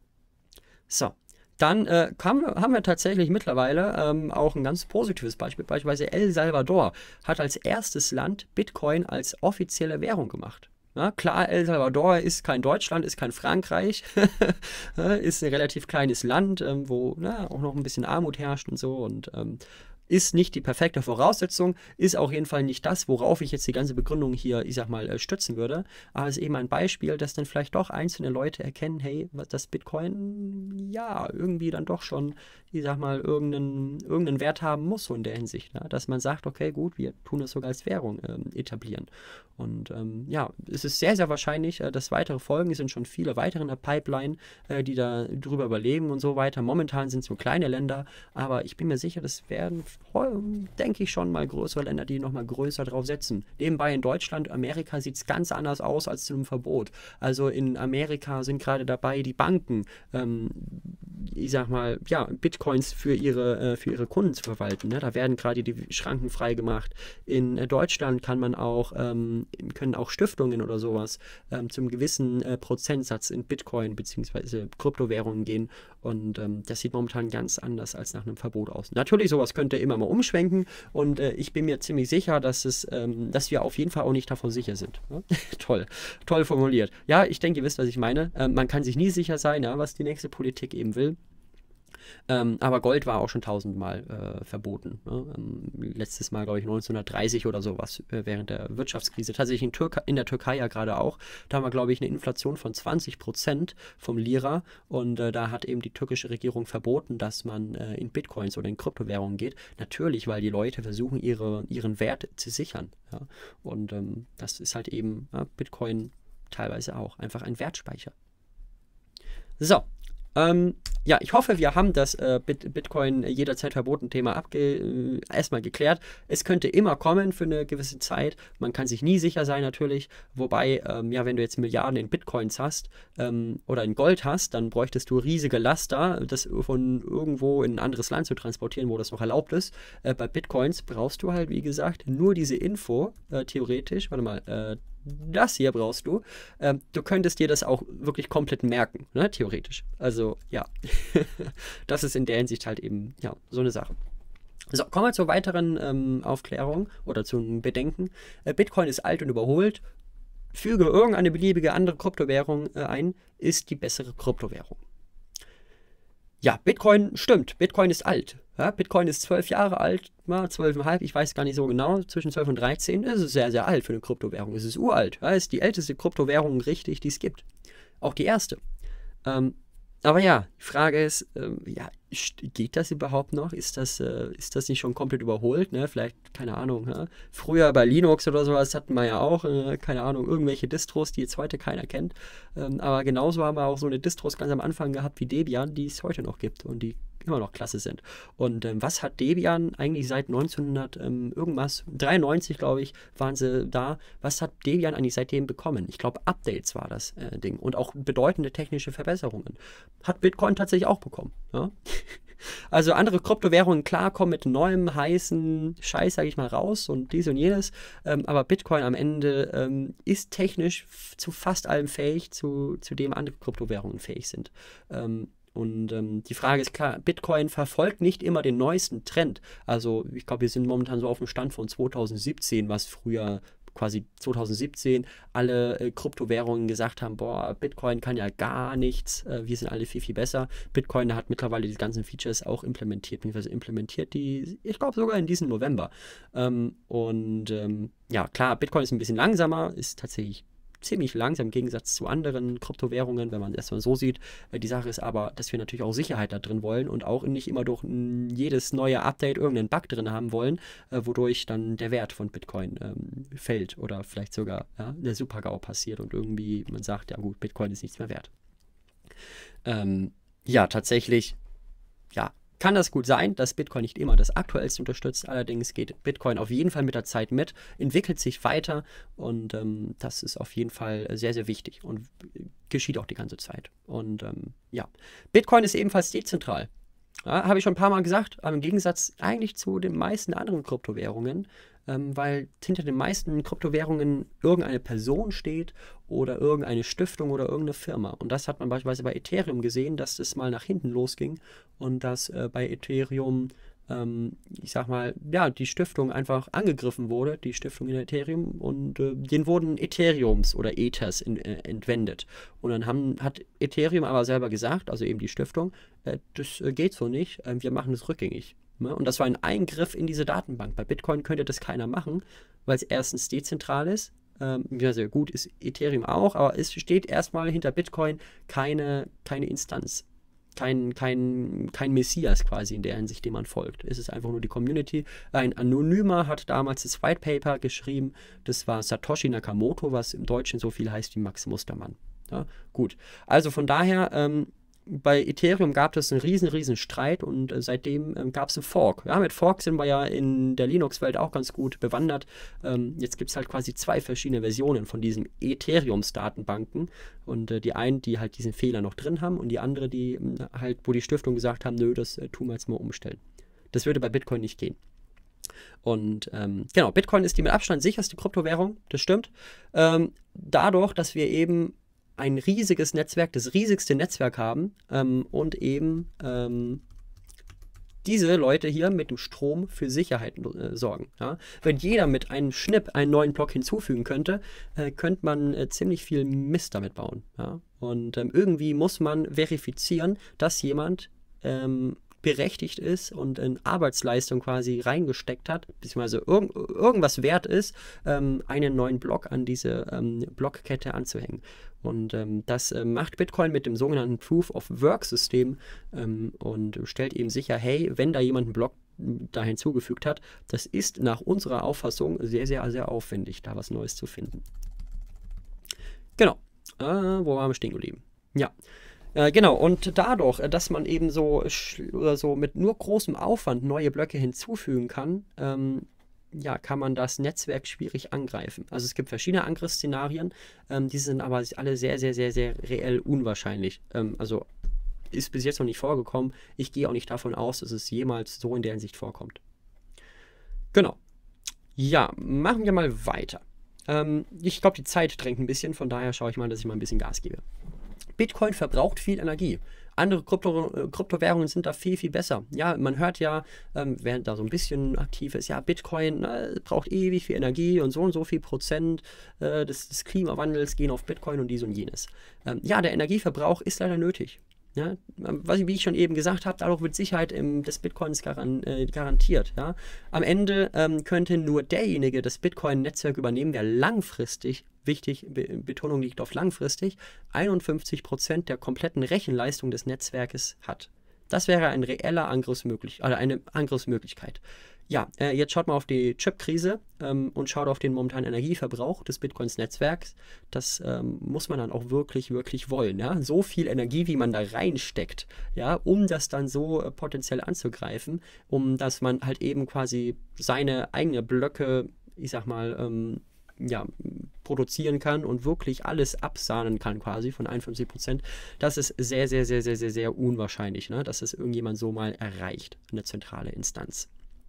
So, dann äh, haben, wir, haben wir tatsächlich mittlerweile ähm, auch ein ganz positives Beispiel. Beispielsweise El Salvador hat als erstes Land Bitcoin als offizielle Währung gemacht. Ja, klar, El Salvador ist kein Deutschland, ist kein Frankreich, ist ein relativ kleines Land, ähm, wo na, auch noch ein bisschen Armut herrscht und so und ähm, ist nicht die perfekte Voraussetzung, ist auf jeden Fall nicht das, worauf ich jetzt die ganze Begründung hier, ich sag mal, äh, stützen würde, aber es ist eben ein Beispiel, dass dann vielleicht doch einzelne Leute erkennen, hey, was das Bitcoin, ja, irgendwie dann doch schon, ich sag mal, irgendeinen, irgendeinen Wert haben muss, so in der Hinsicht, ne? Dass man sagt, okay, gut, wir tun das sogar als Währung ähm, etablieren. Und ähm, ja, es ist sehr, sehr wahrscheinlich, äh, dass weitere Folgen, es sind schon viele weitere in der Pipeline, äh, die da drüber überleben und so weiter. Momentan sind es nur kleine Länder, aber ich bin mir sicher, das werden, denke ich, schon mal größere Länder, die nochmal größer drauf setzen. Nebenbei in Deutschland, Amerika sieht es ganz anders aus als zu einem Verbot. Also in Amerika sind gerade dabei, die Banken, ähm, ich sag mal, ja, Bitcoins für ihre, äh, für ihre Kunden zu verwalten. Ne? Da werden gerade die Schranken freigemacht. In äh, Deutschland kann man auch, ähm, können auch Stiftungen oder sowas ähm, zum gewissen äh, Prozentsatz in Bitcoin bzw. Kryptowährungen gehen. Und ähm, das sieht momentan ganz anders als nach einem Verbot aus. Natürlich, sowas könnte immer mal umschwenken und äh, ich bin mir ziemlich sicher, dass, es, ähm, dass wir auf jeden Fall auch nicht davon sicher sind. Ja? Toll, toll formuliert. Ja, ich denke, ihr wisst, was ich meine. Ähm, man kann sich nie sicher sein, ja, was die nächste Politik eben will. Ähm, aber Gold war auch schon tausendmal äh, verboten. Ne? Ähm, letztes Mal, glaube ich, neunzehnhundertdreißig oder sowas äh, während der Wirtschaftskrise. Tatsächlich in, Türkei, in der Türkei ja gerade auch. Da haben wir, glaube ich, eine Inflation von zwanzig Prozent vom Lira. Und äh, da hat eben die türkische Regierung verboten, dass man äh, in Bitcoins oder in Kryptowährungen geht. Natürlich, weil die Leute versuchen, ihre, ihren Wert zu sichern. Ja? Und ähm, das ist halt eben ja, Bitcoin teilweise auch einfach ein Wertspeicher. So. Ähm, ja, ich hoffe, wir haben das äh, Bit Bitcoin jederzeit verboten Thema abge äh, erstmal geklärt. Es könnte immer kommen für eine gewisse Zeit. Man kann sich nie sicher sein natürlich. Wobei, ähm, ja, wenn du jetzt Milliarden in Bitcoins hast ähm, oder in Gold hast, dann bräuchtest du riesige Laster, das von irgendwo in ein anderes Land zu transportieren, wo das noch erlaubt ist. Äh, bei Bitcoins brauchst du halt, wie gesagt, nur diese Info, äh, theoretisch. Warte mal, äh, das hier brauchst du. Ähm, du könntest dir das auch wirklich komplett merken, ne? Theoretisch. Also, ja. Das ist in der Hinsicht halt eben, ja, so eine Sache. So, kommen wir zur weiteren ähm, Aufklärung oder zum Bedenken. Äh, Bitcoin ist alt und überholt. Füge irgendeine beliebige andere Kryptowährung äh, ein, ist die bessere Kryptowährung. Ja, Bitcoin stimmt. Bitcoin ist alt. Ja, Bitcoin ist zwölf Jahre alt, zwölf Komma fünf, ich weiß gar nicht so genau, zwischen zwölf und dreizehn. Das ist sehr, sehr alt für eine Kryptowährung. Es ist uralt. Ja, es ist die älteste Kryptowährung richtig, die es gibt. Auch die erste. Ähm, aber ja, die Frage ist, ähm, ja, geht das überhaupt noch? Ist das, äh, ist das nicht schon komplett überholt? Ne? Vielleicht, keine Ahnung. Ja? Früher bei Linux oder sowas hatten wir ja auch, äh, keine Ahnung, irgendwelche Distros, die jetzt heute keiner kennt. Ähm, aber genauso haben wir auch so eine Distros ganz am Anfang gehabt wie Debian, die es heute noch gibt und die immer noch klasse sind. Und ähm, was hat Debian eigentlich seit neunzehnhundert ähm, irgendwas, dreiundneunzig glaube ich, waren sie da. Was hat Debian eigentlich seitdem bekommen? Ich glaube, Updates war das äh, Ding und auch bedeutende technische Verbesserungen. Hat Bitcoin tatsächlich auch bekommen. Ja? Also andere Kryptowährungen, klar, kommen mit neuem, heißen Scheiß, sage ich mal, raus und dies und jenes. Ähm, aber Bitcoin am Ende ähm, ist technisch zu fast allem fähig, zu, zu dem andere Kryptowährungen fähig sind. Ähm, Und ähm, die Frage ist klar, Bitcoin verfolgt nicht immer den neuesten Trend. Also ich glaube, wir sind momentan so auf dem Stand von zweitausendsiebzehn, was früher quasi zweitausendsiebzehn alle äh, Kryptowährungen gesagt haben, boah, Bitcoin kann ja gar nichts, äh, wir sind alle viel, viel besser. Bitcoin hat mittlerweile die ganzen Features auch implementiert, beziehungsweise implementiert die, ich glaube sogar in diesem November. Ähm, und ähm, ja, klar, Bitcoin ist ein bisschen langsamer, ist tatsächlich ziemlich langsam im Gegensatz zu anderen Kryptowährungen, wenn man es erstmal so sieht. Die Sache ist aber, dass wir natürlich auch Sicherheit da drin wollen und auch nicht immer durch jedes neue Update irgendeinen Bug drin haben wollen, äh, wodurch dann der Wert von Bitcoin ähm, fällt oder vielleicht sogar ja, der Super-GAU passiert und irgendwie man sagt, ja gut, Bitcoin ist nichts mehr wert. Ähm, ja, tatsächlich, ja, kann das gut sein, dass Bitcoin nicht immer das Aktuellste unterstützt. Allerdings geht Bitcoin auf jeden Fall mit der Zeit mit, entwickelt sich weiter und ähm, das ist auf jeden Fall sehr, sehr wichtig und geschieht auch die ganze Zeit. Und ähm, ja, Bitcoin ist ebenfalls dezentral. Ja, habe ich schon ein paar Mal gesagt, aber im Gegensatz eigentlich zu den meisten anderen Kryptowährungen, ähm, weil hinter den meisten Kryptowährungen irgendeine Person steht oder irgendeine Stiftung oder irgendeine Firma. Und das hat man beispielsweise bei Ethereum gesehen, dass das mal nach hinten losging und dass äh, bei Ethereum, ähm, ich sag mal, ja, die Stiftung einfach angegriffen wurde, die Stiftung in Ethereum, und äh, denen wurden Ethereums oder Ethers in, äh, entwendet. Und dann haben, hat Ethereum aber selber gesagt, also eben die Stiftung, äh, das äh, geht so nicht, äh, wir machen es rückgängig. Ne? Und das war ein Eingriff in diese Datenbank. Bei Bitcoin könnte das keiner machen, weil es erstens dezentral ist. Ähm, ja, sehr gut ist Ethereum auch, aber es steht erstmal hinter Bitcoin keine, keine Instanz. Kein, kein, kein Messias quasi in der Hinsicht, dem man folgt. Es ist einfach nur die Community. Ein Anonymer hat damals das White Paper geschrieben. Das war Satoshi Nakamoto, was im Deutschen so viel heißt wie Max Mustermann. Ja, gut. Also von daher, ähm, bei Ethereum gab es einen riesen, riesen Streit und äh, seitdem ähm, gab es einen Fork. Ja, mit Fork sind wir ja in der Linux-Welt auch ganz gut bewandert. Ähm, jetzt gibt es halt quasi zwei verschiedene Versionen von diesen Ethereums-Datenbanken und äh, die einen, die halt diesen Fehler noch drin haben und die andere, die äh, halt, wo die Stiftung gesagt haben, nö, das äh, tun wir jetzt mal umstellen. Das würde bei Bitcoin nicht gehen. Und ähm, genau, Bitcoin ist die mit Abstand sicherste Kryptowährung, das stimmt. Ähm, dadurch, dass wir eben ein riesiges Netzwerk, das riesigste Netzwerk haben ähm, und eben ähm, diese Leute hier mit dem Strom für Sicherheit äh, sorgen. Ja? Wenn jeder mit einem Schnipp einen neuen Block hinzufügen könnte, äh, könnte man äh, ziemlich viel Mist damit bauen. Ja? Und ähm, irgendwie muss man verifizieren, dass jemand ähm, berechtigt ist und in Arbeitsleistung quasi reingesteckt hat, beziehungsweise irg irgendwas wert ist, ähm, einen neuen Block an diese ähm, Blockkette anzuhängen. Und ähm, das äh, macht Bitcoin mit dem sogenannten Proof-of-Work-System ähm, und stellt eben sicher, hey, wenn da jemand einen Block da hinzugefügt hat, das ist nach unserer Auffassung sehr, sehr, sehr aufwendig, da was Neues zu finden. Genau. Äh, wo waren wir stehen geblieben? Ja. Äh, genau, und dadurch, dass man eben so, oder so mit nur großem Aufwand neue Blöcke hinzufügen kann, ähm, ja, kann man das Netzwerk schwierig angreifen. Also es gibt verschiedene Angriffsszenarien, ähm, die sind aber alle sehr, sehr, sehr, sehr reell unwahrscheinlich. Ähm, also ist bis jetzt noch nicht vorgekommen. Ich gehe auch nicht davon aus, dass es jemals so in der Hinsicht vorkommt. Genau. Ja, machen wir mal weiter. Ähm, ich glaube, die Zeit drängt ein bisschen, von daher schaue ich mal, dass ich mal ein bisschen Gas gebe. Bitcoin verbraucht viel Energie. Andere Krypto Kryptowährungen sind da viel, viel besser. Ja, man hört ja, ähm, wer da so ein bisschen aktiv ist, ja, Bitcoin äh, braucht ewig viel Energie und so und so viel Prozent äh, des, des Klimawandels gehen auf Bitcoin und dies und jenes. Ähm, ja, der Energieverbrauch ist leider nötig. Ja, was, wie ich schon eben gesagt habe, dadurch wird Sicherheit im, des Bitcoins garan, äh, garantiert. Ja. Am Ende ähm, könnte nur derjenige das Bitcoin-Netzwerk übernehmen, der langfristig, wichtig, Be Betonung liegt auf langfristig, einundfünfzig Prozent der kompletten Rechenleistung des Netzwerkes hat. Das wäre ein reeller Angriffsmöglich, oder eine Angriffsmöglichkeit. Ja, äh, jetzt schaut mal auf die Chip-Krise ähm, und schaut auf den momentanen Energieverbrauch des Bitcoins-Netzwerks. Das ähm, muss man dann auch wirklich, wirklich wollen. Ja? So viel Energie, wie man da reinsteckt, ja, um das dann so äh, potenziell anzugreifen, um dass man halt eben quasi seine eigenen Blöcke, ich sag mal, ähm, ja, produzieren kann und wirklich alles absahnen kann quasi von einundfünfzig Prozent. Das ist sehr, sehr, sehr, sehr, sehr, sehr unwahrscheinlich, ne? Dass es irgendjemand so mal erreicht, eine zentrale Instanz.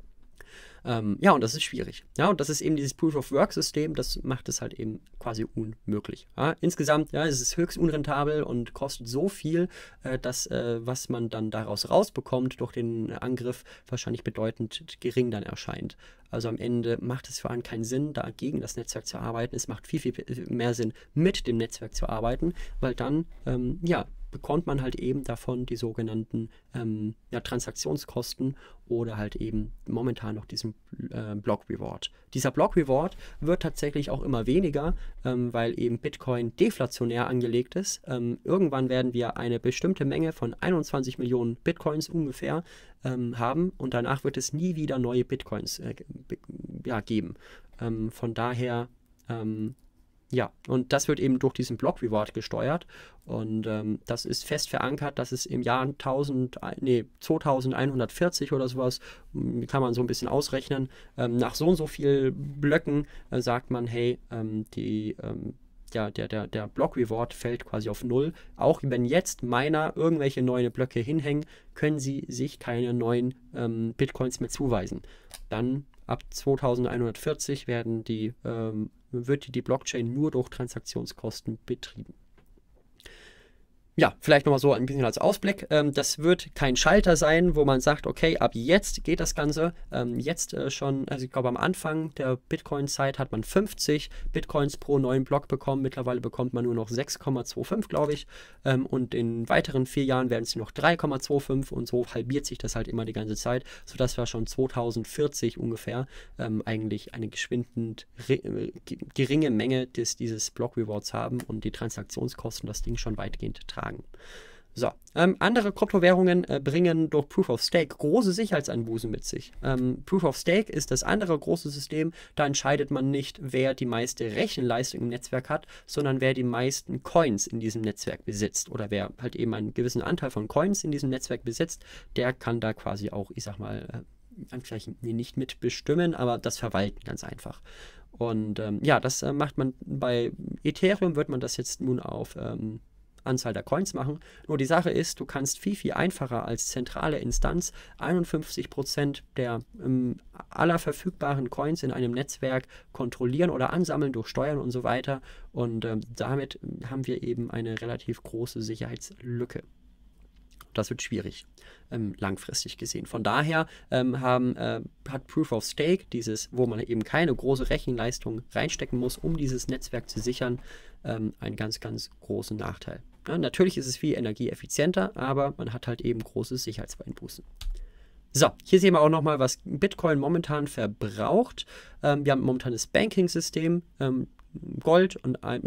Ähm, ja, und das ist schwierig. Ja, und das ist eben dieses Proof-of-Work-System, das macht es halt eben quasi unmöglich. Ja, insgesamt, ja, es ist höchst unrentabel und kostet so viel, äh, dass äh, was man dann daraus rausbekommt durch den Angriff wahrscheinlich bedeutend gering dann erscheint. Also am Ende macht es vor allem keinen Sinn, da gegen das Netzwerk zu arbeiten. Es macht viel, viel mehr Sinn, mit dem Netzwerk zu arbeiten, weil dann, ähm, ja, bekommt man halt eben davon die sogenannten ähm, ja, Transaktionskosten oder halt eben momentan noch diesen äh, Block Reward. Dieser Block Reward wird tatsächlich auch immer weniger, ähm, weil eben Bitcoin deflationär angelegt ist. Ähm, irgendwann werden wir eine bestimmte Menge von einundzwanzig Millionen Bitcoins ungefähr ähm, haben und danach wird es nie wieder neue Bitcoins äh, ja, geben. Ähm, von daher ähm, ja, und das wird eben durch diesen Block Reward gesteuert und ähm, das ist fest verankert, dass es im Jahr tausend, nee, zweitausendeinhundertvierzig oder sowas, kann man so ein bisschen ausrechnen, ähm, nach so und so viel Blöcken äh, sagt man, hey, ähm, die, ähm, ja, der, der, der Block Reward fällt quasi auf null. Auch wenn jetzt Miner irgendwelche neuen Blöcke hinhängen, können sie sich keine neuen ähm, Bitcoins mehr zuweisen. Dann ab zweitausendeinhundertvierzig werden die ähm, wird die Blockchain nur durch Transaktionskosten betrieben. Ja, vielleicht nochmal so ein bisschen als Ausblick. Ähm, das wird kein Schalter sein, wo man sagt, okay, ab jetzt geht das Ganze. Ähm, jetzt äh, schon, also ich glaube am Anfang der Bitcoin-Zeit hat man fünfzig Bitcoins pro neuen Block bekommen. Mittlerweile bekommt man nur noch sechs Komma fünfundzwanzig, glaube ich. Ähm, und in weiteren vier Jahren werden es nur noch drei Komma fünfundzwanzig und so halbiert sich das halt immer die ganze Zeit, sodass wir schon zweitausendvierzig ungefähr ähm, eigentlich eine geschwindend äh, geringe Menge des, dieses Block-Rewards haben und die Transaktionskosten das Ding schon weitgehend tragen. So, ähm, andere Kryptowährungen äh, bringen durch Proof of Stake große Sicherheitseinbußen mit sich. Ähm, Proof of Stake ist das andere große System, da entscheidet man nicht, wer die meiste Rechenleistung im Netzwerk hat, sondern wer die meisten Coins in diesem Netzwerk besitzt oder wer halt eben einen gewissen Anteil von Coins in diesem Netzwerk besitzt, der kann da quasi auch, ich sag mal, äh, vielleicht nicht mitbestimmen, aber das verwalten ganz einfach. Und ähm, ja, das äh, macht man bei Ethereum, wird man das jetzt nun auf ähm, Anzahl der Coins machen. Nur die Sache ist, du kannst viel, viel einfacher als zentrale Instanz einundfünfzig Prozent der ähm, aller verfügbaren Coins in einem Netzwerk kontrollieren oder ansammeln durch Steuern und so weiter. Und ähm, damit haben wir eben eine relativ große Sicherheitslücke. Das wird schwierig, ähm, langfristig gesehen. Von daher ähm, haben, äh, hat Proof of Stake, dieses, wo man eben keine große Rechenleistung reinstecken muss, um dieses Netzwerk zu sichern, ähm, einen ganz, ganz großen Nachteil. Ja, natürlich ist es viel energieeffizienter, aber man hat halt eben große Sicherheitseinbußen. So, hier sehen wir auch nochmal, was Bitcoin momentan verbraucht. Ähm, wir haben momentan das Banking-System, ähm, Gold und ein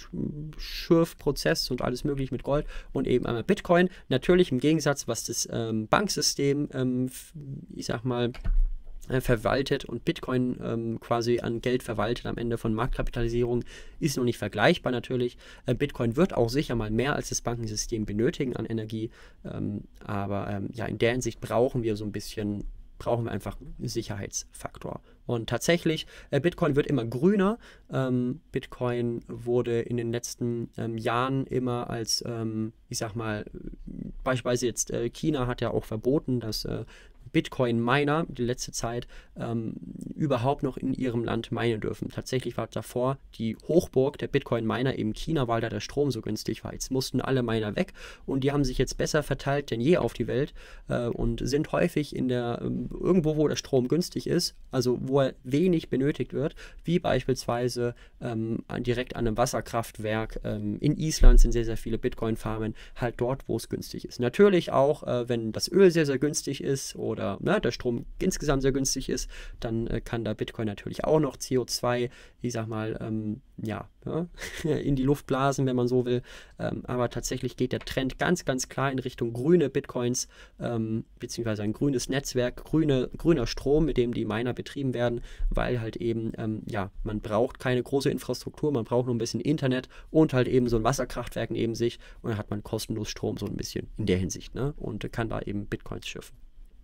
Goldschürfprozess und alles mögliche mit Gold und eben einmal Bitcoin. Natürlich im Gegensatz, was das ähm, Banksystem, ähm, ich sag mal, äh, verwaltet und Bitcoin ähm, quasi an Geld verwaltet am Ende von Marktkapitalisierung, ist noch nicht vergleichbar natürlich. Äh, Bitcoin wird auch sicher mal mehr als das Bankensystem benötigen an Energie, ähm, aber ähm, ja, in der Hinsicht brauchen wir so ein bisschen brauchen wir einfach einen Sicherheitsfaktor. Und tatsächlich, äh, Bitcoin wird immer grüner. Ähm, Bitcoin wurde in den letzten ähm, Jahren immer als, ähm, ich sag mal, beispielsweise jetzt äh, China hat ja auch verboten, dass äh, Bitcoin-Miner die letzte Zeit ähm, überhaupt noch in ihrem Land meinen dürfen. Tatsächlich war davor die Hochburg der Bitcoin-Miner eben China, weil da der Strom so günstig war. Jetzt mussten alle Miner weg und die haben sich jetzt besser verteilt denn je auf die Welt äh, und sind häufig in der äh, irgendwo, wo der Strom günstig ist, also wo er wenig benötigt wird, wie beispielsweise ähm, direkt an einem Wasserkraftwerk. Ähm, in Island sind sehr, sehr viele Bitcoin-Farmen, halt dort, wo es günstig ist. Natürlich auch, äh, wenn das Öl sehr, sehr günstig ist oder oder ne, der Strom insgesamt sehr günstig ist, dann äh, kann da Bitcoin natürlich auch noch C O zwei, ich sag mal, ähm, ja, ja, in die Luft blasen, wenn man so will. Ähm, aber tatsächlich geht der Trend ganz, ganz klar in Richtung grüne Bitcoins, ähm, beziehungsweise ein grünes Netzwerk, grüne, grüner Strom, mit dem die Miner betrieben werden, weil halt eben, ähm, ja, man braucht keine große Infrastruktur, man braucht nur ein bisschen Internet und halt eben so ein Wasserkraftwerk neben sich und dann hat man kostenlos Strom so ein bisschen in der Hinsicht, ne, und äh, kann da eben Bitcoins schiffen.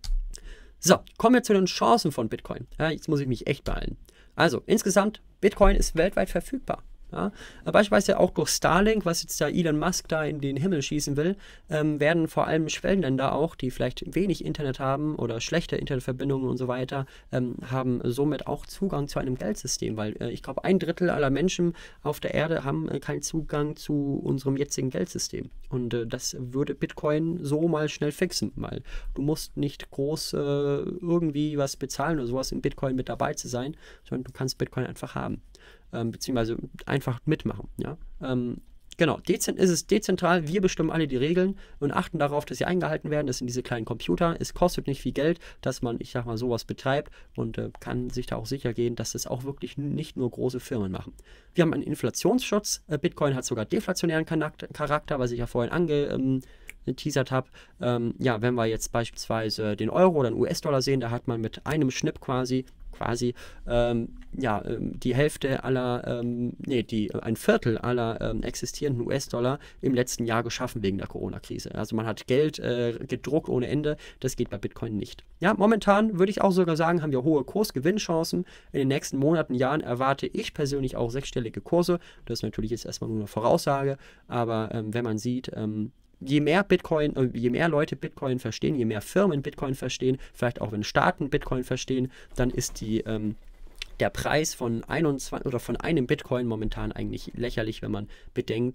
So, kommen wir zu den Chancen von Bitcoin. Ja, jetzt muss ich mich echt beeilen. Also, insgesamt, Bitcoin ist weltweit verfügbar. Ja, beispielsweise auch durch Starlink, was jetzt da Elon Musk da in den Himmel schießen will, ähm, werden vor allem Schwellenländer auch, die vielleicht wenig Internet haben oder schlechte Internetverbindungen und so weiter, ähm, haben somit auch Zugang zu einem Geldsystem, weil äh, ich glaube, ein Drittel aller Menschen auf der Erde haben äh, keinen Zugang zu unserem jetzigen Geldsystem. Und äh, das würde Bitcoin so mal schnell fixen, weil du musst nicht groß äh, irgendwie was bezahlen oder sowas in Bitcoin mit dabei zu sein, sondern du kannst Bitcoin einfach haben. Ähm, beziehungsweise einfach mitmachen. Ja? Ähm, genau, dezent ist es dezentral, wir bestimmen alle die Regeln und achten darauf, dass sie eingehalten werden. Das sind diese kleinen Computer. Es kostet nicht viel Geld, dass man, ich sag mal, sowas betreibt und äh, kann sich da auch sicher gehen, dass das auch wirklich nicht nur große Firmen machen. Wir haben einen Inflationsschutz. Äh, Bitcoin hat sogar deflationären Charakter, was ich ja vorhin ange... Ähm, geteasert habe. Ähm, ja, wenn wir jetzt beispielsweise den Euro oder den U S-Dollar sehen, da hat man mit einem Schnipp quasi quasi ähm, ja, ähm, die Hälfte aller, ähm, nee, die, ein Viertel aller ähm, existierenden U S-Dollar im letzten Jahr geschaffen wegen der Corona-Krise. Also man hat Geld äh, gedruckt ohne Ende, das geht bei Bitcoin nicht. Ja, momentan würde ich auch sogar sagen, haben wir hohe Kursgewinnchancen. In den nächsten Monaten, Jahren erwarte ich persönlich auch sechsstellige Kurse. Das ist natürlich jetzt erstmal nur eine Voraussage, aber ähm, wenn man sieht, ähm, je mehr Bitcoin, je mehr Leute Bitcoin verstehen, je mehr Firmen Bitcoin verstehen, vielleicht auch wenn Staaten Bitcoin verstehen, dann ist die, ähm, der Preis von einundzwanzig oder von einem Bitcoin momentan eigentlich lächerlich, wenn man bedenkt,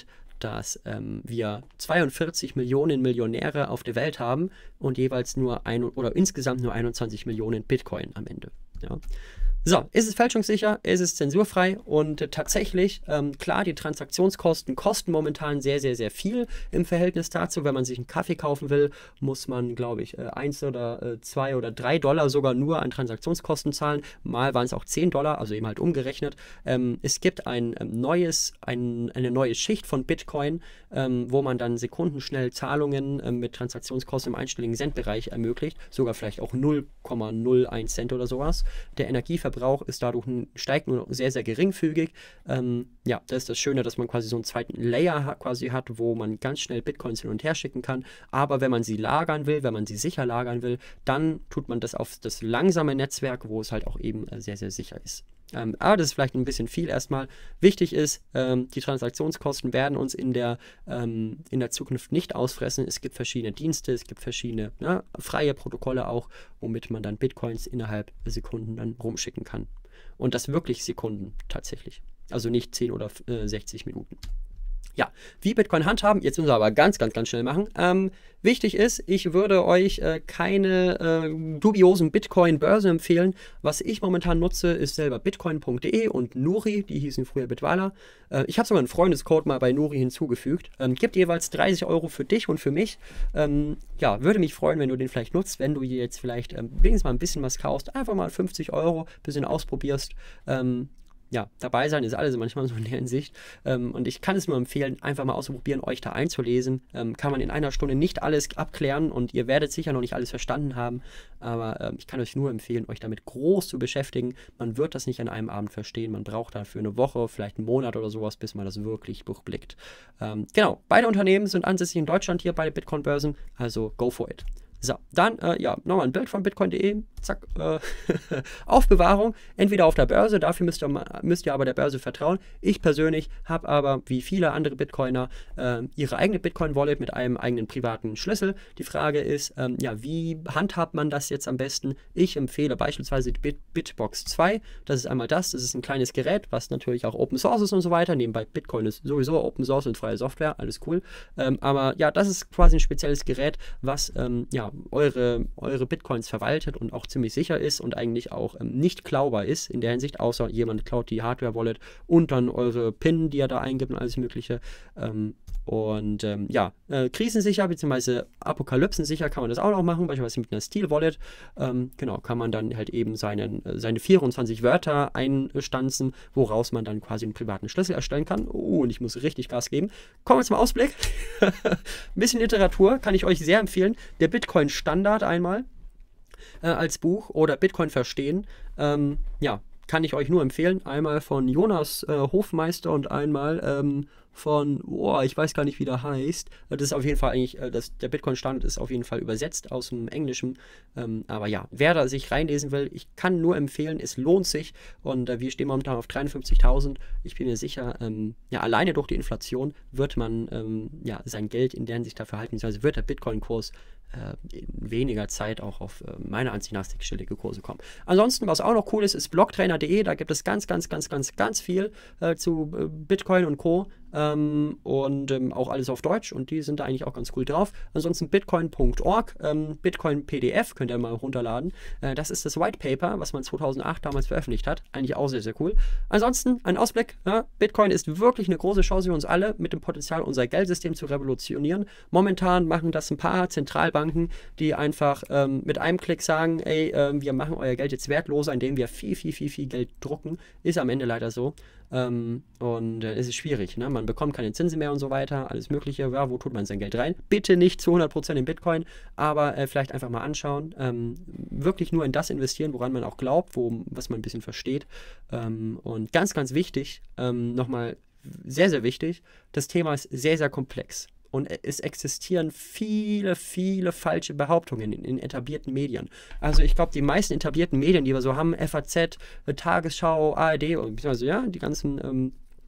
dass ähm, wir zweiundvierzig Millionen Millionäre auf der Welt haben und jeweils nur ein oder insgesamt nur einundzwanzig Millionen Bitcoin am Ende. Ja. So, ist es fälschungssicher, ist es zensurfrei und äh, tatsächlich, ähm, klar, die Transaktionskosten kosten momentan sehr, sehr, sehr viel im Verhältnis dazu. Wenn man sich einen Kaffee kaufen will, muss man, glaube ich, äh, eins oder äh, zwei oder drei Dollar sogar nur an Transaktionskosten zahlen. Mal waren es auch zehn Dollar, also eben halt umgerechnet. Ähm, es gibt ein ähm, neues, ein, eine neue Schicht von Bitcoin, ähm, wo man dann sekundenschnell Zahlungen ähm, mit Transaktionskosten im einstelligen Centbereich ermöglicht, sogar vielleicht auch null Komma null eins Cent oder sowas. Der Energieverbrauch Verbrauch ist dadurch ein, steigt nur sehr, sehr geringfügig. Ähm, ja, das ist das Schöne, dass man quasi so einen zweiten Layer ha quasi hat, wo man ganz schnell Bitcoins hin und her schicken kann. Aber wenn man sie lagern will, wenn man sie sicher lagern will, dann tut man das auf das langsame Netzwerk, wo es halt auch eben äh, sehr, sehr sicher ist. Ähm, aber das ist vielleicht ein bisschen viel erstmal. Wichtig ist, ähm, die Transaktionskosten werden uns in der, ähm, in der Zukunft nicht ausfressen. Es gibt verschiedene Dienste, es gibt verschiedene ne, freie Protokolle auch, womit man dann Bitcoins innerhalb Sekunden dann rumschicken kann. Und das wirklich Sekunden tatsächlich. Also nicht zehn oder äh, sechzig Minuten. Ja, wie Bitcoin handhaben, jetzt müssen wir aber ganz, ganz, ganz schnell machen. Ähm, wichtig ist, ich würde euch äh, keine äh, dubiosen Bitcoin-Börsen empfehlen. Was ich momentan nutze, ist selber bitcoin punkt de und Nuri, die hießen früher Bitwala. Äh, ich habe sogar einen Freundescode mal bei Nuri hinzugefügt. Ähm, gibt jeweils dreißig Euro für dich und für mich. Ähm, ja, würde mich freuen, wenn du den vielleicht nutzt, wenn du jetzt vielleicht ähm, wenigstens mal ein bisschen was kaufst. Einfach mal fünfzig Euro, bisschen ausprobierst. Ähm, Ja, dabei sein ist alles manchmal so in der Hinsicht. Ähm, und ich kann es nur empfehlen, einfach mal auszuprobieren, euch da einzulesen. Ähm, kann man in einer Stunde nicht alles abklären und ihr werdet sicher noch nicht alles verstanden haben. Aber ähm, ich kann euch nur empfehlen, euch damit groß zu beschäftigen. Man wird das nicht an einem Abend verstehen. Man braucht dafür eine Woche, vielleicht einen Monat oder sowas, bis man das wirklich durchblickt. Ähm, genau, beide Unternehmen sind ansässig in Deutschland hier, beide Bitcoin-Börsen. Also go for it. So, dann, äh, ja, nochmal ein Bild von bitcoin punkt de, zack, äh, Aufbewahrung, entweder auf der Börse, dafür müsst ihr, müsst ihr aber der Börse vertrauen. Ich persönlich habe aber, wie viele andere Bitcoiner, äh, ihre eigene Bitcoin-Wallet mit einem eigenen privaten Schlüssel. Die Frage ist, ähm, ja, wie handhabt man das jetzt am besten? Ich empfehle beispielsweise die Bit Bitbox zwei, das ist einmal das, das ist ein kleines Gerät, was natürlich auch Open Source ist und so weiter, nebenbei Bitcoin ist sowieso Open Source und freie Software, alles cool, ähm, aber ja, das ist quasi ein spezielles Gerät, was, ähm, ja, eure, eure Bitcoins verwaltet und auch ziemlich sicher ist und eigentlich auch ähm, nicht klaubar ist in der Hinsicht, außer jemand klaut die Hardware-Wallet und dann eure PIN, die er da eingibt und alles mögliche. Ähm, und ähm, ja, äh, krisensicher bzw. apokalypsensicher kann man das auch noch machen, beispielsweise mit einer Steel-Wallet. Ähm, genau, kann man dann halt eben seinen, äh, seine vierundzwanzig Wörter einstanzen, woraus man dann quasi einen privaten Schlüssel erstellen kann. Oh, und ich muss richtig Gas geben. Kommen wir zum Ausblick. Ein bisschen Literatur kann ich euch sehr empfehlen. Der Bitcoin-Standard einmal äh, als Buch oder Bitcoin verstehen. Ähm, ja, kann ich euch nur empfehlen. Einmal von Jonas äh, Hofmeister und einmal ähm, von, boah, ich weiß gar nicht, wie der heißt. Das ist auf jeden Fall eigentlich, äh, das, der Bitcoin-Standard ist auf jeden Fall übersetzt aus dem Englischen. Ähm, aber ja, wer da sich reinlesen will, ich kann nur empfehlen, es lohnt sich. Und äh, wir stehen momentan auf dreiundfünfzigtausend. Ich bin mir sicher, ähm, ja, alleine durch die Inflation wird man ähm, ja, sein Geld in der Hinsicht dafür halten, beziehungsweise wird der Bitcoin-Kurs in weniger Zeit auch auf äh, meiner Ansicht nach sechsstellige Kurse kommen. Ansonsten, was auch noch cool ist, ist blocktrainer punkt de. Da gibt es ganz, ganz, ganz, ganz, ganz viel äh, zu äh, Bitcoin und Co. Ähm, und ähm, auch alles auf Deutsch und die sind da eigentlich auch ganz cool drauf. Ansonsten bitcoin punkt org, ähm, Bitcoin P D F könnt ihr mal runterladen. Äh, das ist das White Paper, was man zweitausendacht damals veröffentlicht hat. Eigentlich auch sehr, sehr cool. Ansonsten ein Ausblick. Ja, Bitcoin ist wirklich eine große Chance für uns alle, mit dem Potenzial, unser Geldsystem zu revolutionieren. Momentan machen das ein paar Zentralbanken, die einfach ähm, mit einem Klick sagen, ey, äh, wir machen euer Geld jetzt wertloser, indem wir viel, viel, viel, viel Geld drucken. Ist am Ende leider so. Ähm, und äh, es ist schwierig, ne? Man bekommt keine Zinsen mehr und so weiter, alles mögliche. Ja, wo tut man sein Geld rein? Bitte nicht zu hundert Prozent in Bitcoin, aber äh, vielleicht einfach mal anschauen. Ähm, wirklich nur in das investieren, woran man auch glaubt, wo, was man ein bisschen versteht. Ähm, und ganz, ganz wichtig, ähm, nochmal sehr, sehr wichtig, das Thema ist sehr, sehr komplex. Und es existieren viele, viele falsche Behauptungen in, in etablierten Medien. Also ich glaube, die meisten etablierten Medien, die wir so haben, F A Z, Tagesschau, A R D, beziehungsweise ja, die ganzen ähm,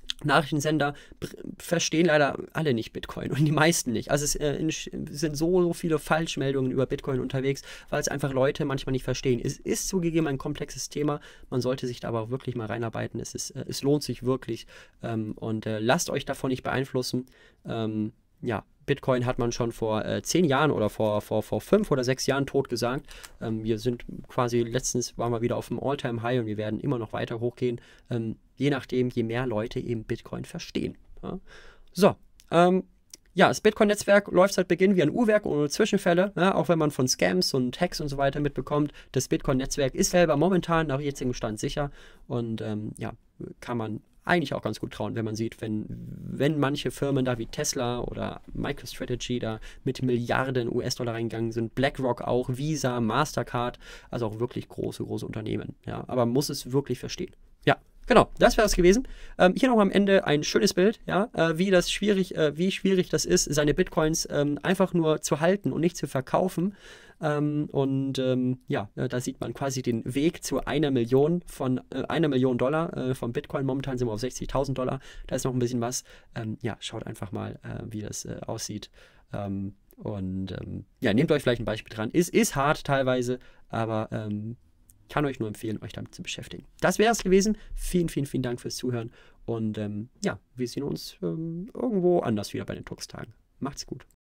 Nachrichtensender verstehen leider alle nicht Bitcoin und die meisten nicht. Also es äh, sind so, so viele Falschmeldungen über Bitcoin unterwegs, weil es einfach Leute manchmal nicht verstehen. Es ist zugegeben ein komplexes Thema, man sollte sich da aber auch wirklich mal reinarbeiten. Es, ist, äh, es lohnt sich wirklich ähm, und äh, lasst euch davon nicht beeinflussen. Ähm, ja, Bitcoin hat man schon vor äh, zehn Jahren oder vor, vor, vor fünf oder sechs Jahren tot gesagt. Ähm, wir sind quasi, letztens waren wir wieder auf dem All-Time-High und wir werden immer noch weiter hochgehen. Ähm, je nachdem, je mehr Leute eben Bitcoin verstehen. Ja. So, ähm, ja, das Bitcoin-Netzwerk läuft seit Beginn wie ein Uhrwerk ohne Zwischenfälle, ja, auch wenn man von Scams und Hacks und so weiter mitbekommt. Das Bitcoin-Netzwerk ist selber momentan nach jetzigem Stand sicher und ähm, ja, kann man eigentlich auch ganz gut trauen, wenn man sieht, wenn, wenn manche Firmen da wie Tesla oder MicroStrategy da mit Milliarden U S-Dollar reingegangen sind, BlackRock auch, Visa, Mastercard, also auch wirklich große, große Unternehmen. Ja, aber man muss es wirklich verstehen. Ja, genau, das wäre es gewesen. Ähm, hier noch am Ende ein schönes Bild, ja, äh, wie das schwierig, äh, wie schwierig das ist, seine Bitcoins ähm, einfach nur zu halten und nicht zu verkaufen. Ähm, und ähm, ja, äh, da sieht man quasi den Weg zu einer Million von äh, einer Million Dollar äh, von Bitcoin. Momentan sind wir auf sechzigtausend Dollar. Da ist noch ein bisschen was. Ähm, ja, schaut einfach mal, äh, wie das äh, aussieht. Ähm, und ähm, ja, nehmt euch vielleicht ein Beispiel dran. Ist, ist hart teilweise, aber ähm, kann euch nur empfehlen, euch damit zu beschäftigen. Das wäre es gewesen. Vielen, vielen, vielen Dank fürs Zuhören. Und ähm, ja, wir sehen uns ähm, irgendwo anders wieder bei den Tux-Tagen. Macht's gut.